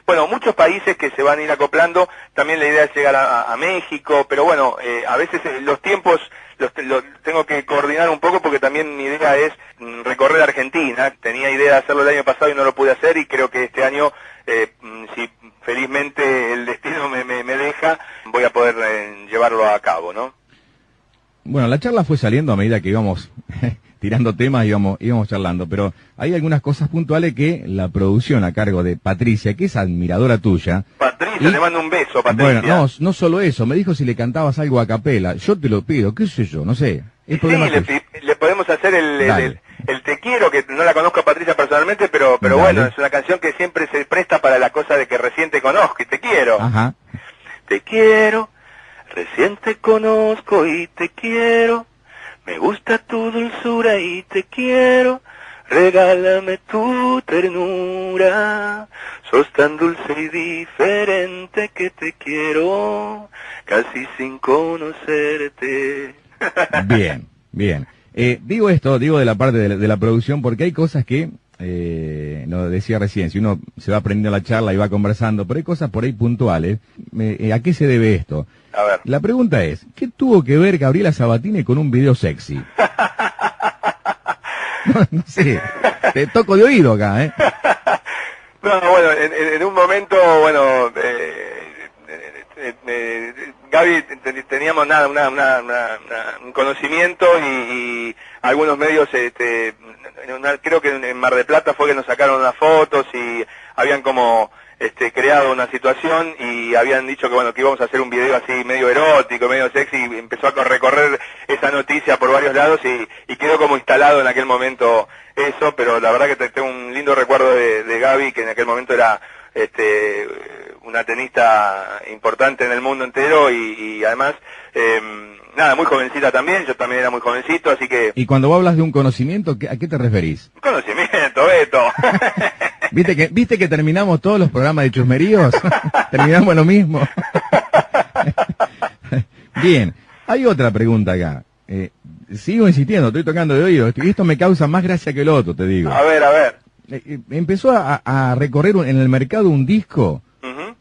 bueno, muchos países que se van a ir acoplando. También la idea es llegar a, a México, pero bueno, eh, a veces eh, los tiempos los, los tengo que coordinar un poco porque también mi idea es mm, recorrer Argentina. Tenía idea de hacerlo el año pasado y no lo pude hacer, y creo que este año, eh, si felizmente el destino me, me, me deja, voy a poder eh, llevarlo a cabo, ¿no? Bueno, la charla fue saliendo a medida que íbamos tirando temas, íbamos, íbamos charlando, pero hay algunas cosas puntuales que la producción a cargo de Patricia, que es admiradora tuya. Patricia, y, te mando un beso, Patricia. Bueno, no, no solo eso, me dijo si le cantabas algo a capela. Yo te lo pido, qué sé yo, no sé. Es sí, le, le podemos hacer el, el, el, el Te Quiero, que no la conozco a Patricia personalmente, pero pero Dale. Bueno, es una canción que siempre se presta para la cosa de que recién te conozco y te quiero. Ajá. Te quiero, recién te conozco y te quiero, me gusta tu dulzura y te quiero, regálame tu ternura, sos tan dulce y diferente que te quiero, casi sin conocerte. Bien, bien. Eh, digo esto, digo de la parte de la, de la producción, porque hay cosas que, eh, lo decía recién, si uno se va aprendiendo la charla y va conversando, pero hay cosas por ahí puntuales. Eh, ¿A qué se debe esto? A ver. La pregunta es, ¿qué tuvo que ver Gabriela Sabatini con un video sexy? no, no sé, te toco de oído acá, ¿eh? No, bueno, en, en un momento, bueno, eh, eh, eh, Gaby, teníamos nada, una, una, una, un conocimiento y, y algunos medios, este, una, creo que en Mar del Plata fue que nos sacaron unas fotos y habían como este, creado una situación y habían dicho que bueno, que íbamos a hacer un video así medio erótico, medio sexy, y empezó a recorrer esa noticia por varios lados y, y quedó como instalado en aquel momento eso, pero la verdad que tengo un lindo recuerdo de, de Gaby, que en aquel momento era este una tenista importante en el mundo entero y, y además, eh, nada, muy jovencita también, yo también era muy jovencito, así que... Y cuando vos hablas de un conocimiento, ¿a qué te referís? Conocimiento, Beto. ¿Viste que, ¿Viste que terminamos todos los programas de chusmeríos? Terminamos lo mismo. Bien, hay otra pregunta acá. Eh, sigo insistiendo, estoy tocando de oído, y esto me causa más gracia que el otro, te digo. A ver, a ver. Eh, eh, empezó a, a recorrer un, en el mercado un disco. Uh-huh.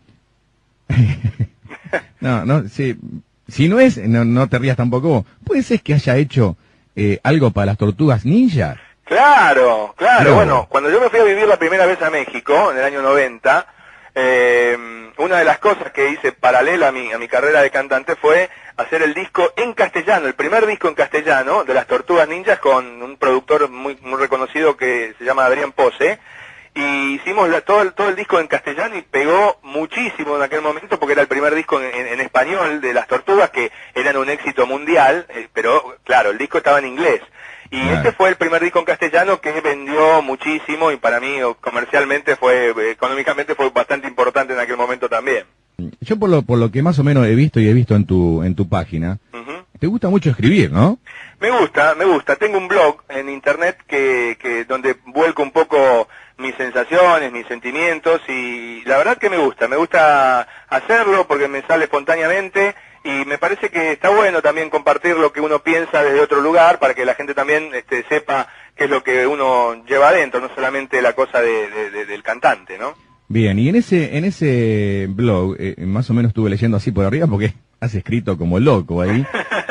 no, no, sí, si no es, no, no te rías tampoco. ¿Puede ser que haya hecho eh, algo para las Tortugas Ninja? Claro, claro. No. Bueno, cuando yo me fui a vivir la primera vez a México, en el año noventa, eh, una de las cosas que hice paralela a mi, a mi carrera de cantante fue hacer el disco en castellano, el primer disco en castellano de las Tortugas Ninjas con un productor muy, muy reconocido que se llama Adrián Pose, y hicimos la, todo, el, todo el disco en castellano y pegó muchísimo en aquel momento porque era el primer disco en, en, en español de las Tortugas, que eran un éxito mundial, eh, pero claro, el disco estaba en inglés. Y Claro. este fue el primer disco en castellano que vendió muchísimo y para mí comercialmente fue, económicamente fue bastante importante en aquel momento también. Yo por lo, por lo que más o menos he visto y he visto en tu, en tu página, Uh-huh. te gusta mucho escribir, ¿no? Me gusta, me gusta. Tengo un blog en internet que, que donde vuelco un poco mis sensaciones, mis sentimientos y la verdad que me gusta. Me gusta hacerlo porque me sale espontáneamente y me parece que está bueno también compartir lo que uno piensa desde otro lugar para que la gente también este, sepa qué es lo que uno lleva adentro, no solamente la cosa de, de, de, del cantante, ¿no? Bien, y en ese, en ese blog, eh, más o menos estuve leyendo así por arriba porque has escrito como loco ahí.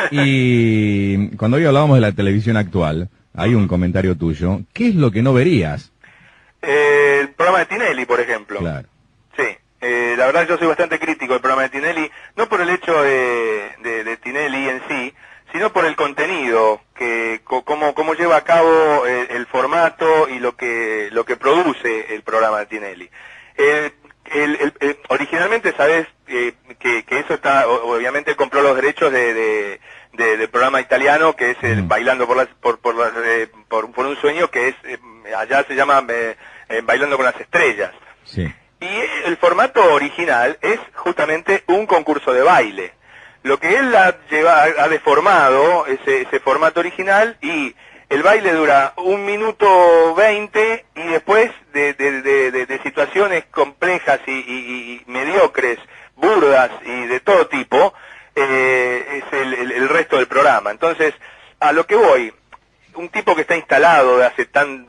Y cuando hoy hablábamos de la televisión actual, hay un comentario tuyo. ¿Qué es lo que no verías? Eh, el programa de Tinelli, por ejemplo. Claro. Sí, eh, la verdad yo soy bastante crítico del programa de Tinelli, no por el hecho de, de, de Tinelli en sí, sino por el contenido, que co, cómo, cómo lleva a cabo el, el formato y lo que lo que produce el programa de Tinelli. Eh, el, el, el, originalmente, sabes eh, que, que eso está, obviamente compró los derechos de, de, de, del programa italiano, que es el Mm. Bailando por, las, por, por, las, eh, por, por un sueño, que es eh, allá se llama eh, eh, Bailando con las estrellas. Sí. Y el formato original es justamente un concurso de baile. Lo que él ha, lleva, ha deformado ese, ese formato original y el baile dura un minuto veinte y después de, de, de, de, de situaciones complejas y, y, y mediocres, burdas y de todo tipo, eh, es el, el, el resto del programa. Entonces, a lo que voy, un tipo que está instalado de hace tan veintidós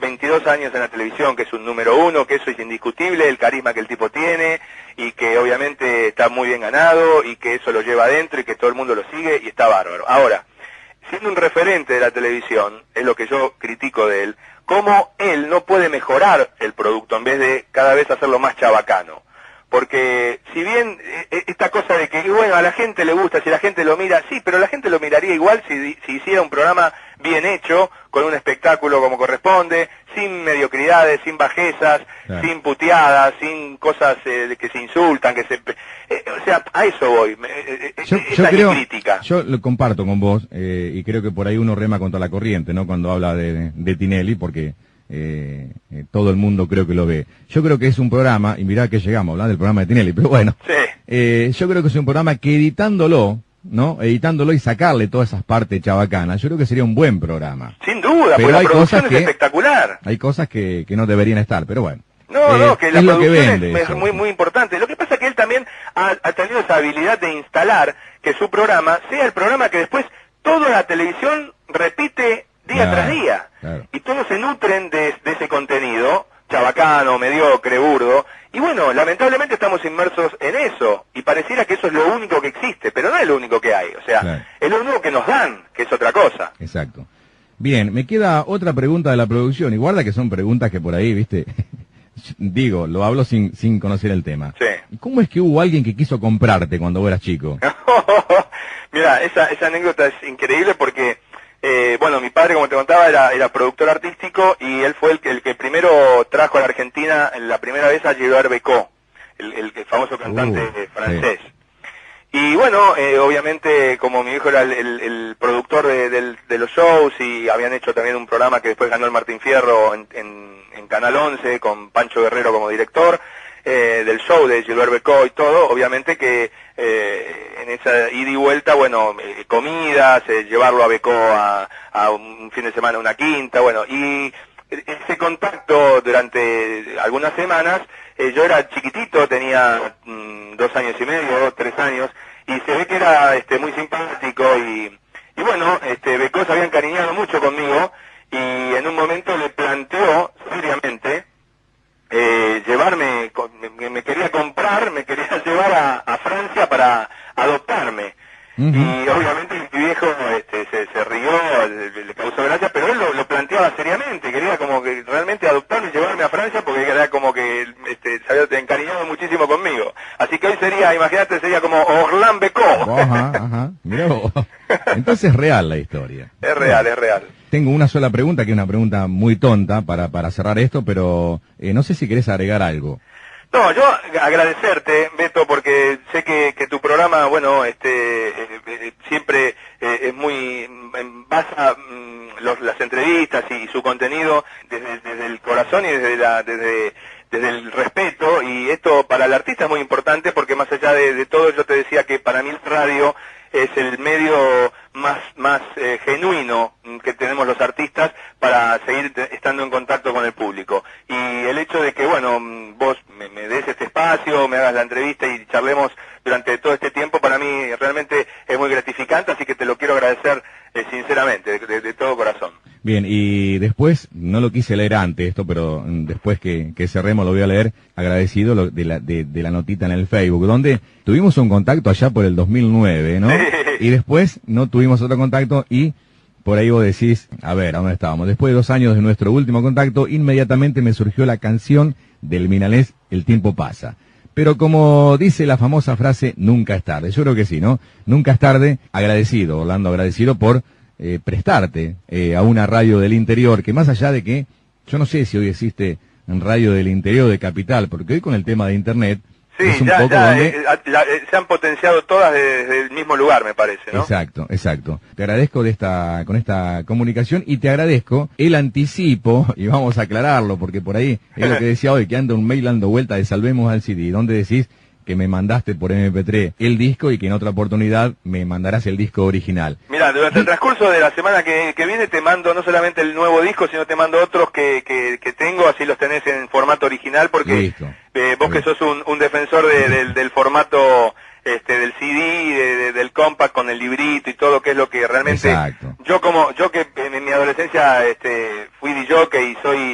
tantos años en la televisión, que es un número uno, que eso es indiscutible, el carisma que el tipo tiene, y que obviamente está muy bien ganado, y que eso lo lleva adentro, y que todo el mundo lo sigue, y está bárbaro. Ahora, siendo un referente de la televisión, es lo que yo critico de él, cómo él no puede mejorar el producto en vez de cada vez hacerlo más chabacano. Porque si bien eh, esta cosa de que, bueno, a la gente le gusta, si la gente lo mira, sí, pero la gente lo miraría igual si, si hiciera un programa bien hecho, con un espectáculo como corresponde, sin mediocridades, sin bajezas, claro, sin puteadas, sin cosas eh, que se insultan, que se... Eh, o sea, a eso voy, eh, yo, esa yo es creo, mi crítica. Yo lo comparto con vos, eh, y creo que por ahí uno rema contra la corriente, ¿no? Cuando habla de, de Tinelli, porque... Eh, eh, todo el mundo creo que lo ve. Yo creo que es un programa, y mirá que llegamos hablando del programa de Tinelli, pero bueno, sí. eh, yo creo que es un programa que editándolo, ¿no? Editándolo y sacarle todas esas partes chabacanas, yo creo que sería un buen programa. Sin duda, pero porque hay la producción cosas es que, espectacular. Hay cosas que, que no deberían estar, pero bueno. No, eh, no, que la es lo que producción vende es, es eso. muy muy importante. Lo que pasa es que él también ha, ha tenido esa habilidad de instalar que su programa sea el programa que después toda la televisión repite día Claro, tras día. claro. Y todos se nutren de, de ese contenido, chabacano, mediocre, burdo. Y bueno, lamentablemente estamos inmersos en eso. Y pareciera que eso es lo único que existe, pero no es lo único que hay. O sea, Claro. es lo único que nos dan, que es otra cosa. Exacto. Bien, me queda otra pregunta de la producción, y guarda que son preguntas que por ahí, viste, digo, lo hablo sin, sin conocer el tema. Sí. ¿Cómo es que hubo alguien que quiso comprarte cuando vos eras chico? Mira, esa, esa anécdota es increíble porque... Eh, bueno, mi padre, como te contaba, era, era productor artístico y él fue el que, el que primero trajo a la Argentina la primera vez a Gilbert Bécaud, el, el, el famoso cantante Uh, francés. Sí. Y bueno, eh, obviamente, como mi hijo era el, el, el productor de, de, de los shows y habían hecho también un programa que después ganó el Martín Fierro en, en, en Canal once con Pancho Guerrero como director, eh, del show de Gilbert Bécaud y todo, obviamente que eh, en esa ida y vuelta, bueno, eh, comidas, eh, llevarlo a Bécaud a, a un fin de semana a una quinta, bueno, y ese contacto durante algunas semanas, eh, yo era chiquitito, tenía mm, dos años y medio, tres años, y se ve que era este muy simpático y, y bueno, este Bécaud se había encariñado mucho conmigo y en un momento le planteó seriamente Eh, llevarme, me, me quería comprar, me quería llevar a, a Francia para adoptarme. Uh-huh. Y obviamente mi viejo este, se, se rió, le, le causó gracia, pero él lo, lo planteaba seriamente, quería como que realmente adoptarme y llevarme a Francia porque era como que este, se había encariñado muchísimo conmigo. Así que hoy sería, imagínate, sería como Orlán Bécaud. Ajá, ajá, mirá vos. Entonces es real la historia. Es real, es real. Tengo una sola pregunta, que es una pregunta muy tonta para, para cerrar esto, pero eh, no sé si querés agregar algo. No, yo agradecerte, Beto, porque sé que, que tu programa, bueno, este, eh, eh, siempre eh, es muy, basa mm, los, las entrevistas y, y su contenido desde, desde el corazón y desde la, desde, desde el respeto, y esto para el artista es muy importante porque más allá de, de todo, yo te decía que para mí el radio es el medio más más eh, genuino que tenemos los artistas para seguir te, estando en contacto con el público. Y el hecho de que, bueno, vos me, me des este espacio, me hagas la entrevista y charlemos durante todo este tiempo, para mí realmente es muy gratificante, así que te lo quiero agradecer eh, sinceramente, de, de, de todo corazón. Bien, y después, no lo quise leer antes esto, pero después que, que cerremos lo voy a leer, agradecido lo, de, la, de, de la notita en el Facebook, donde tuvimos un contacto allá por el dos mil nueve, ¿no? Sí. Y después no tuvimos otro contacto y por ahí vos decís, a ver, ¿a dónde estábamos? Después de dos años de nuestro último contacto, inmediatamente me surgió la canción del Milanés, El tiempo pasa. Pero como dice la famosa frase, nunca es tarde. Yo creo que sí, ¿no? Nunca es tarde. Agradecido, Orlando, agradecido por eh, prestarte eh, a una radio del interior, que más allá de que, yo no sé si hoy existe en radio del interior de Capital, porque hoy con el tema de Internet, sí, es un ya, poco ya donde... eh, la, eh, se han potenciado todas desde el mismo lugar, me parece, ¿no? Exacto, exacto. Te agradezco de esta, con esta comunicación y te agradezco el anticipo, y vamos a aclararlo, porque por ahí es lo que decía hoy, que anda un mail dando vuelta de Salvemos al C D, donde decís que me mandaste por eme pe tres el disco y que en otra oportunidad me mandarás el disco original. Mira, durante el transcurso de la semana que, que viene te mando no solamente el nuevo disco, sino te mando otros que, que, que tengo, así los tenés en formato original, porque eh, vos que sos un, un defensor de, de, del formato este del C D, de, de, del compact con el librito y todo, que es lo que realmente... Exacto. Yo como yo que en mi adolescencia este fui D J y soy... Eh,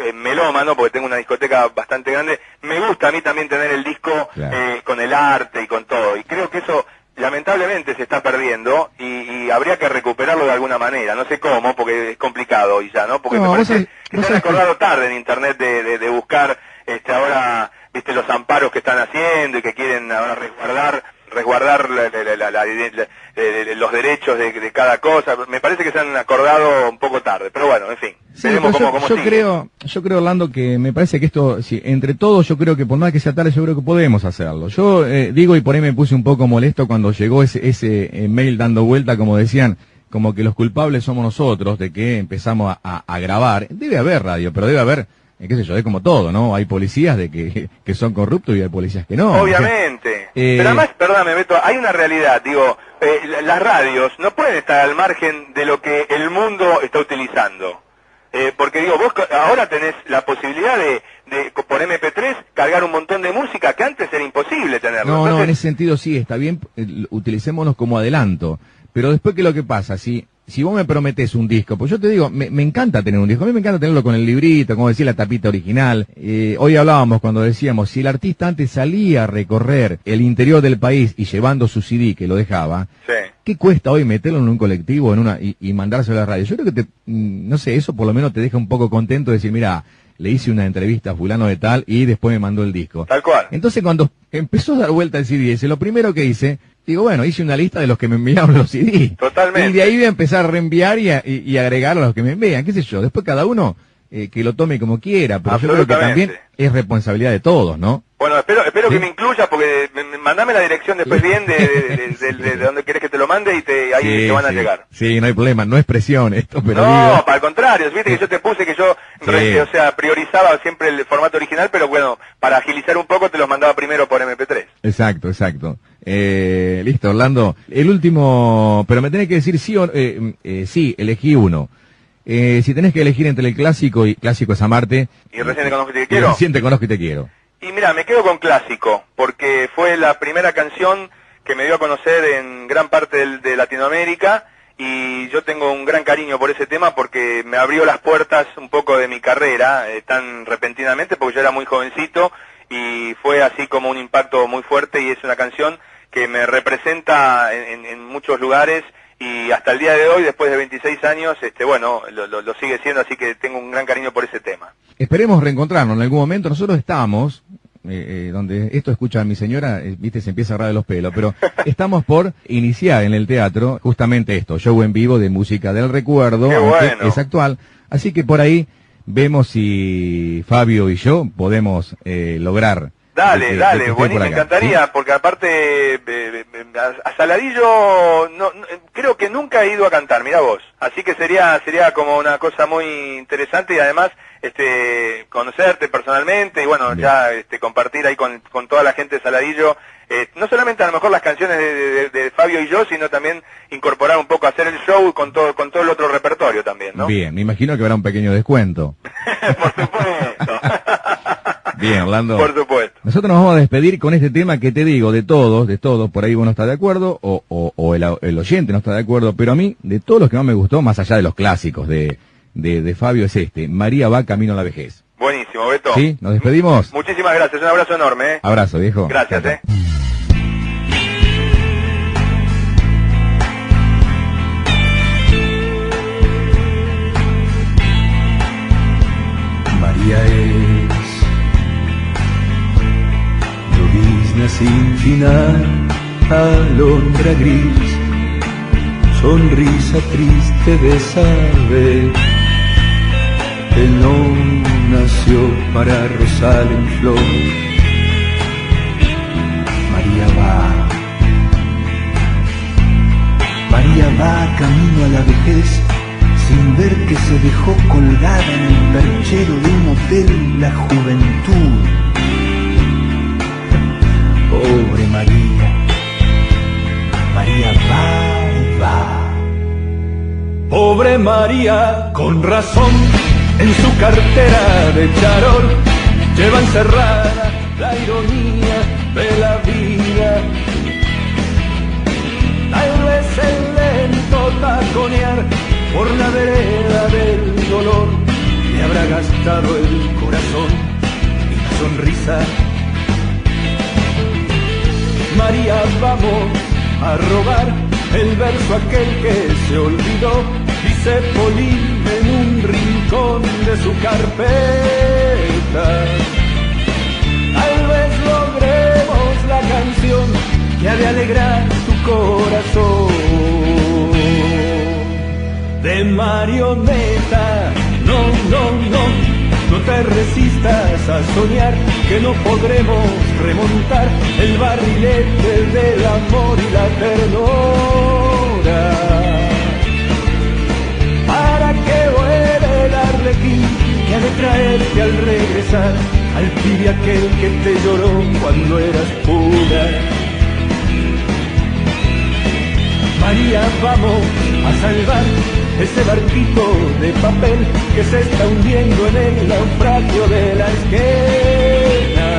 eh, melómano, porque tengo una discoteca bastante grande, me gusta a mí también tener el disco Claro. eh, con el arte y con todo, y creo que eso lamentablemente se está perdiendo y, y habría que recuperarlo de alguna manera, no sé cómo, porque es complicado hoy ya, ¿no? Porque No, me vos parece sabés- que vos se han sabés que- acordado tarde en internet de, de, de buscar este ahora, viste, los amparos que están haciendo y que quieren ahora resguardar resguardar la, la, la, la, la, la, la, los derechos de, de cada cosa. Me parece que se han acordado un poco tarde, pero bueno, en fin, Sí, veremos pero cómo, yo, cómo yo sigue. creo, yo creo, Orlando, que me parece que esto, si, entre todos, yo creo que por más que sea tarde, yo creo que podemos hacerlo. Yo eh, digo, y por ahí me puse un poco molesto cuando llegó ese, ese eh, mail dando vuelta, como decían, como que los culpables somos nosotros de que empezamos a, a, a grabar. Debe haber radio, pero debe haber, eh, qué sé yo, es como todo, ¿no? Hay policías de que, que son corruptos y hay policías que no. Obviamente. Eh, Pero además, perdóname, Beto, hay una realidad, digo, eh, la- las radios no pueden estar al margen de lo que el mundo está utilizando. Eh, porque digo, vos co- ahora tenés la posibilidad de, de, co- por eme pe tres, cargar un montón de música que antes era imposible tenerlo. No, no, en Entonces, ese sentido sí, está bien, eh, utilicémonos como adelanto. Pero después, ¿qué es lo que pasa? Si, si vos me prometés un disco, pues yo te digo, me, me encanta tener un disco, a mí me encanta tenerlo con el librito, como decía, la tapita original. Eh, hoy hablábamos cuando decíamos, si el artista antes salía a recorrer el interior del país y llevando su ce de que lo dejaba, sí. ¿qué cuesta hoy meterlo en un colectivo en una y, y mandárselo a la radio? Yo creo que, te, mm, no sé, eso por lo menos te deja un poco contento de decir, mira, le hice una entrevista a fulano de tal y después me mandó el disco. Tal cual. Entonces cuando empezó a dar vuelta el ce de ese, lo primero que hice, digo, bueno, hice una lista de los que me enviaron los ce de. Totalmente. Y de ahí voy a empezar a reenviar y, a, y, y agregar a los que me envían, qué sé yo. Después cada uno eh, que lo tome como quiera, pero yo creo que Absolutamente. también es responsabilidad de todos, ¿no? Bueno, espero, espero ¿Sí? que me incluyas, porque me- me- mandame la dirección después bien de, de, de, de- de- de dónde querés que te lo mande y te, ahí Sí, te van a sí. llegar. Sí, no hay problema, no es presión esto, pero no, digo... para el contrario, viste que yo te puse que yo, Sí. re- o sea, priorizaba siempre el formato original, pero bueno, para agilizar un poco te los mandaba primero por eme pe tres. Exacto, exacto. Eh, listo, Orlando. El último, pero me tenés que decir sí o eh, eh, sí, elegí uno. Eh, si tenés que elegir entre el clásico y clásico es amarte. Y recién te conozco y te y quiero. recién te conozco y te quiero. Y mira, me quedo con clásico, porque fue la primera canción que me dio a conocer en gran parte del- de Latinoamérica, y yo tengo un gran cariño por ese tema porque me abrió las puertas un poco de mi carrera eh, tan repentinamente, porque yo era muy jovencito y fue así como un impacto muy fuerte, y es una canción que me representa en, en- en muchos lugares, y hasta el día de hoy, después de veintiséis años, este bueno, lo, lo- lo sigue siendo, así que tengo un gran cariño por ese tema. Esperemos reencontrarnos en algún momento. Nosotros estamos, eh, eh, donde esto escucha a mi señora, eh, viste, se empieza a agarrar de los pelos, pero estamos por iniciar en el teatro justamente esto, show en vivo de música del recuerdo, Qué aunque bueno. es actual. Así que por ahí vemos si Fabio y yo podemos eh, lograr. Dale, de que- de dale, que esté buenísimo, por me acá, encantaría, ¿sí? porque aparte eh, eh, a, a Saladillo no, no, creo que nunca he ido a cantar, mira vos, así que sería sería como una cosa muy interesante, y además este conocerte personalmente y bueno, Bien. ya este compartir ahí con, con toda la gente de Saladillo, eh, no solamente a lo mejor las canciones de, de- de Fabio y yo, sino también incorporar un poco, hacer el show con todo con todo el otro repertorio también, ¿no? Bien, me imagino que habrá un pequeño descuento. Por supuesto. Bien, Orlando. Por supuesto. Nosotros nos vamos a despedir con este tema que te digo, de todos, de todos, por ahí vos no estás de acuerdo, o, o, o el, el oyente no está de acuerdo, pero a mí, de todos los que más me gustó, más allá de los clásicos de, de, de Fabio, es este, María va camino a la vejez. Buenísimo, Beto. ¿Sí? ¿Nos despedimos? Muchísimas gracias, un abrazo enorme, ¿eh? Abrazo, viejo. Gracias, Chao, ¿eh? chao. María es llovizna sin final, alondra gris, sonrisa triste de saber que no nació para rosal en flor. María va, María va camino a la vejez, sin ver que se dejó colgada en el perchero de un hotel la juventud. Pobre María, María va y va. Pobre María, con razón, en su cartera de charol lleva encerrada la ironía de la vida. Tal vez el lento taconear por la vereda del dolor le habrá habrá gastado el corazón y la sonrisa. María, vamos a robar el verso aquel que se olvidó, dice Polín en un rincón de su carpeta. Tal vez logremos la canción que ha de alegrar tu corazón. De marioneta, no, no, no. No te resistas a soñar que no podremos remontar el barrilete del amor y la ternura. Para que vuele el arlequín que ha de traerte al regresar al pibe aquel que te lloró cuando eras pura. María, vamos a salvar ese barquito de papel que se está hundiendo en el naufragio de la esquina.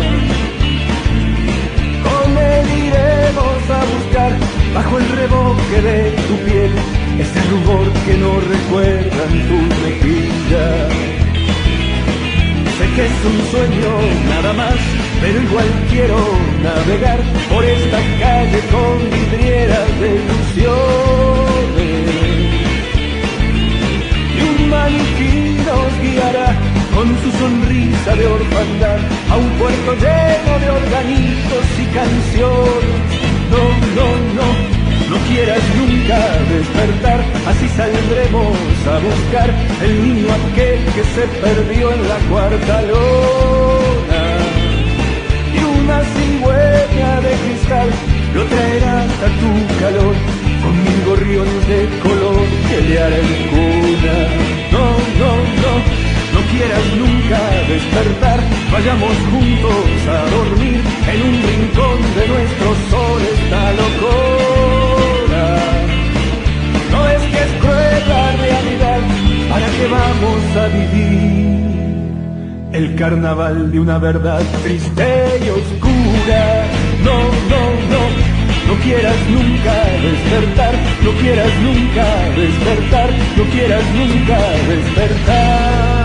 Con él iremos a buscar bajo el revoque de tu piel ese rubor que no recuerdan tus mejillas. Sé que es un sueño nada más, pero igual quiero navegar por esta calle con vidrieras de ilusiones. Y un maniquí nos guiará con su sonrisa de orfandad a un puerto lleno de organitos y canciones. No, no, no. No quieras nunca despertar, así saldremos a buscar el niño aquel que se perdió en la cuarta lona. Y una cigüeña de cristal lo traerá hasta tu calor, con mil gorriones de color que le harán cuna. No, no, no, no quieras nunca despertar, vayamos juntos a dormir en un rincón de nuestro sol esta locura. No es que es cruel la realidad, ¿para qué vamos a vivir el carnaval de una verdad triste y oscura? No, no, no, no quieras nunca despertar, no quieras nunca despertar, no quieras nunca despertar.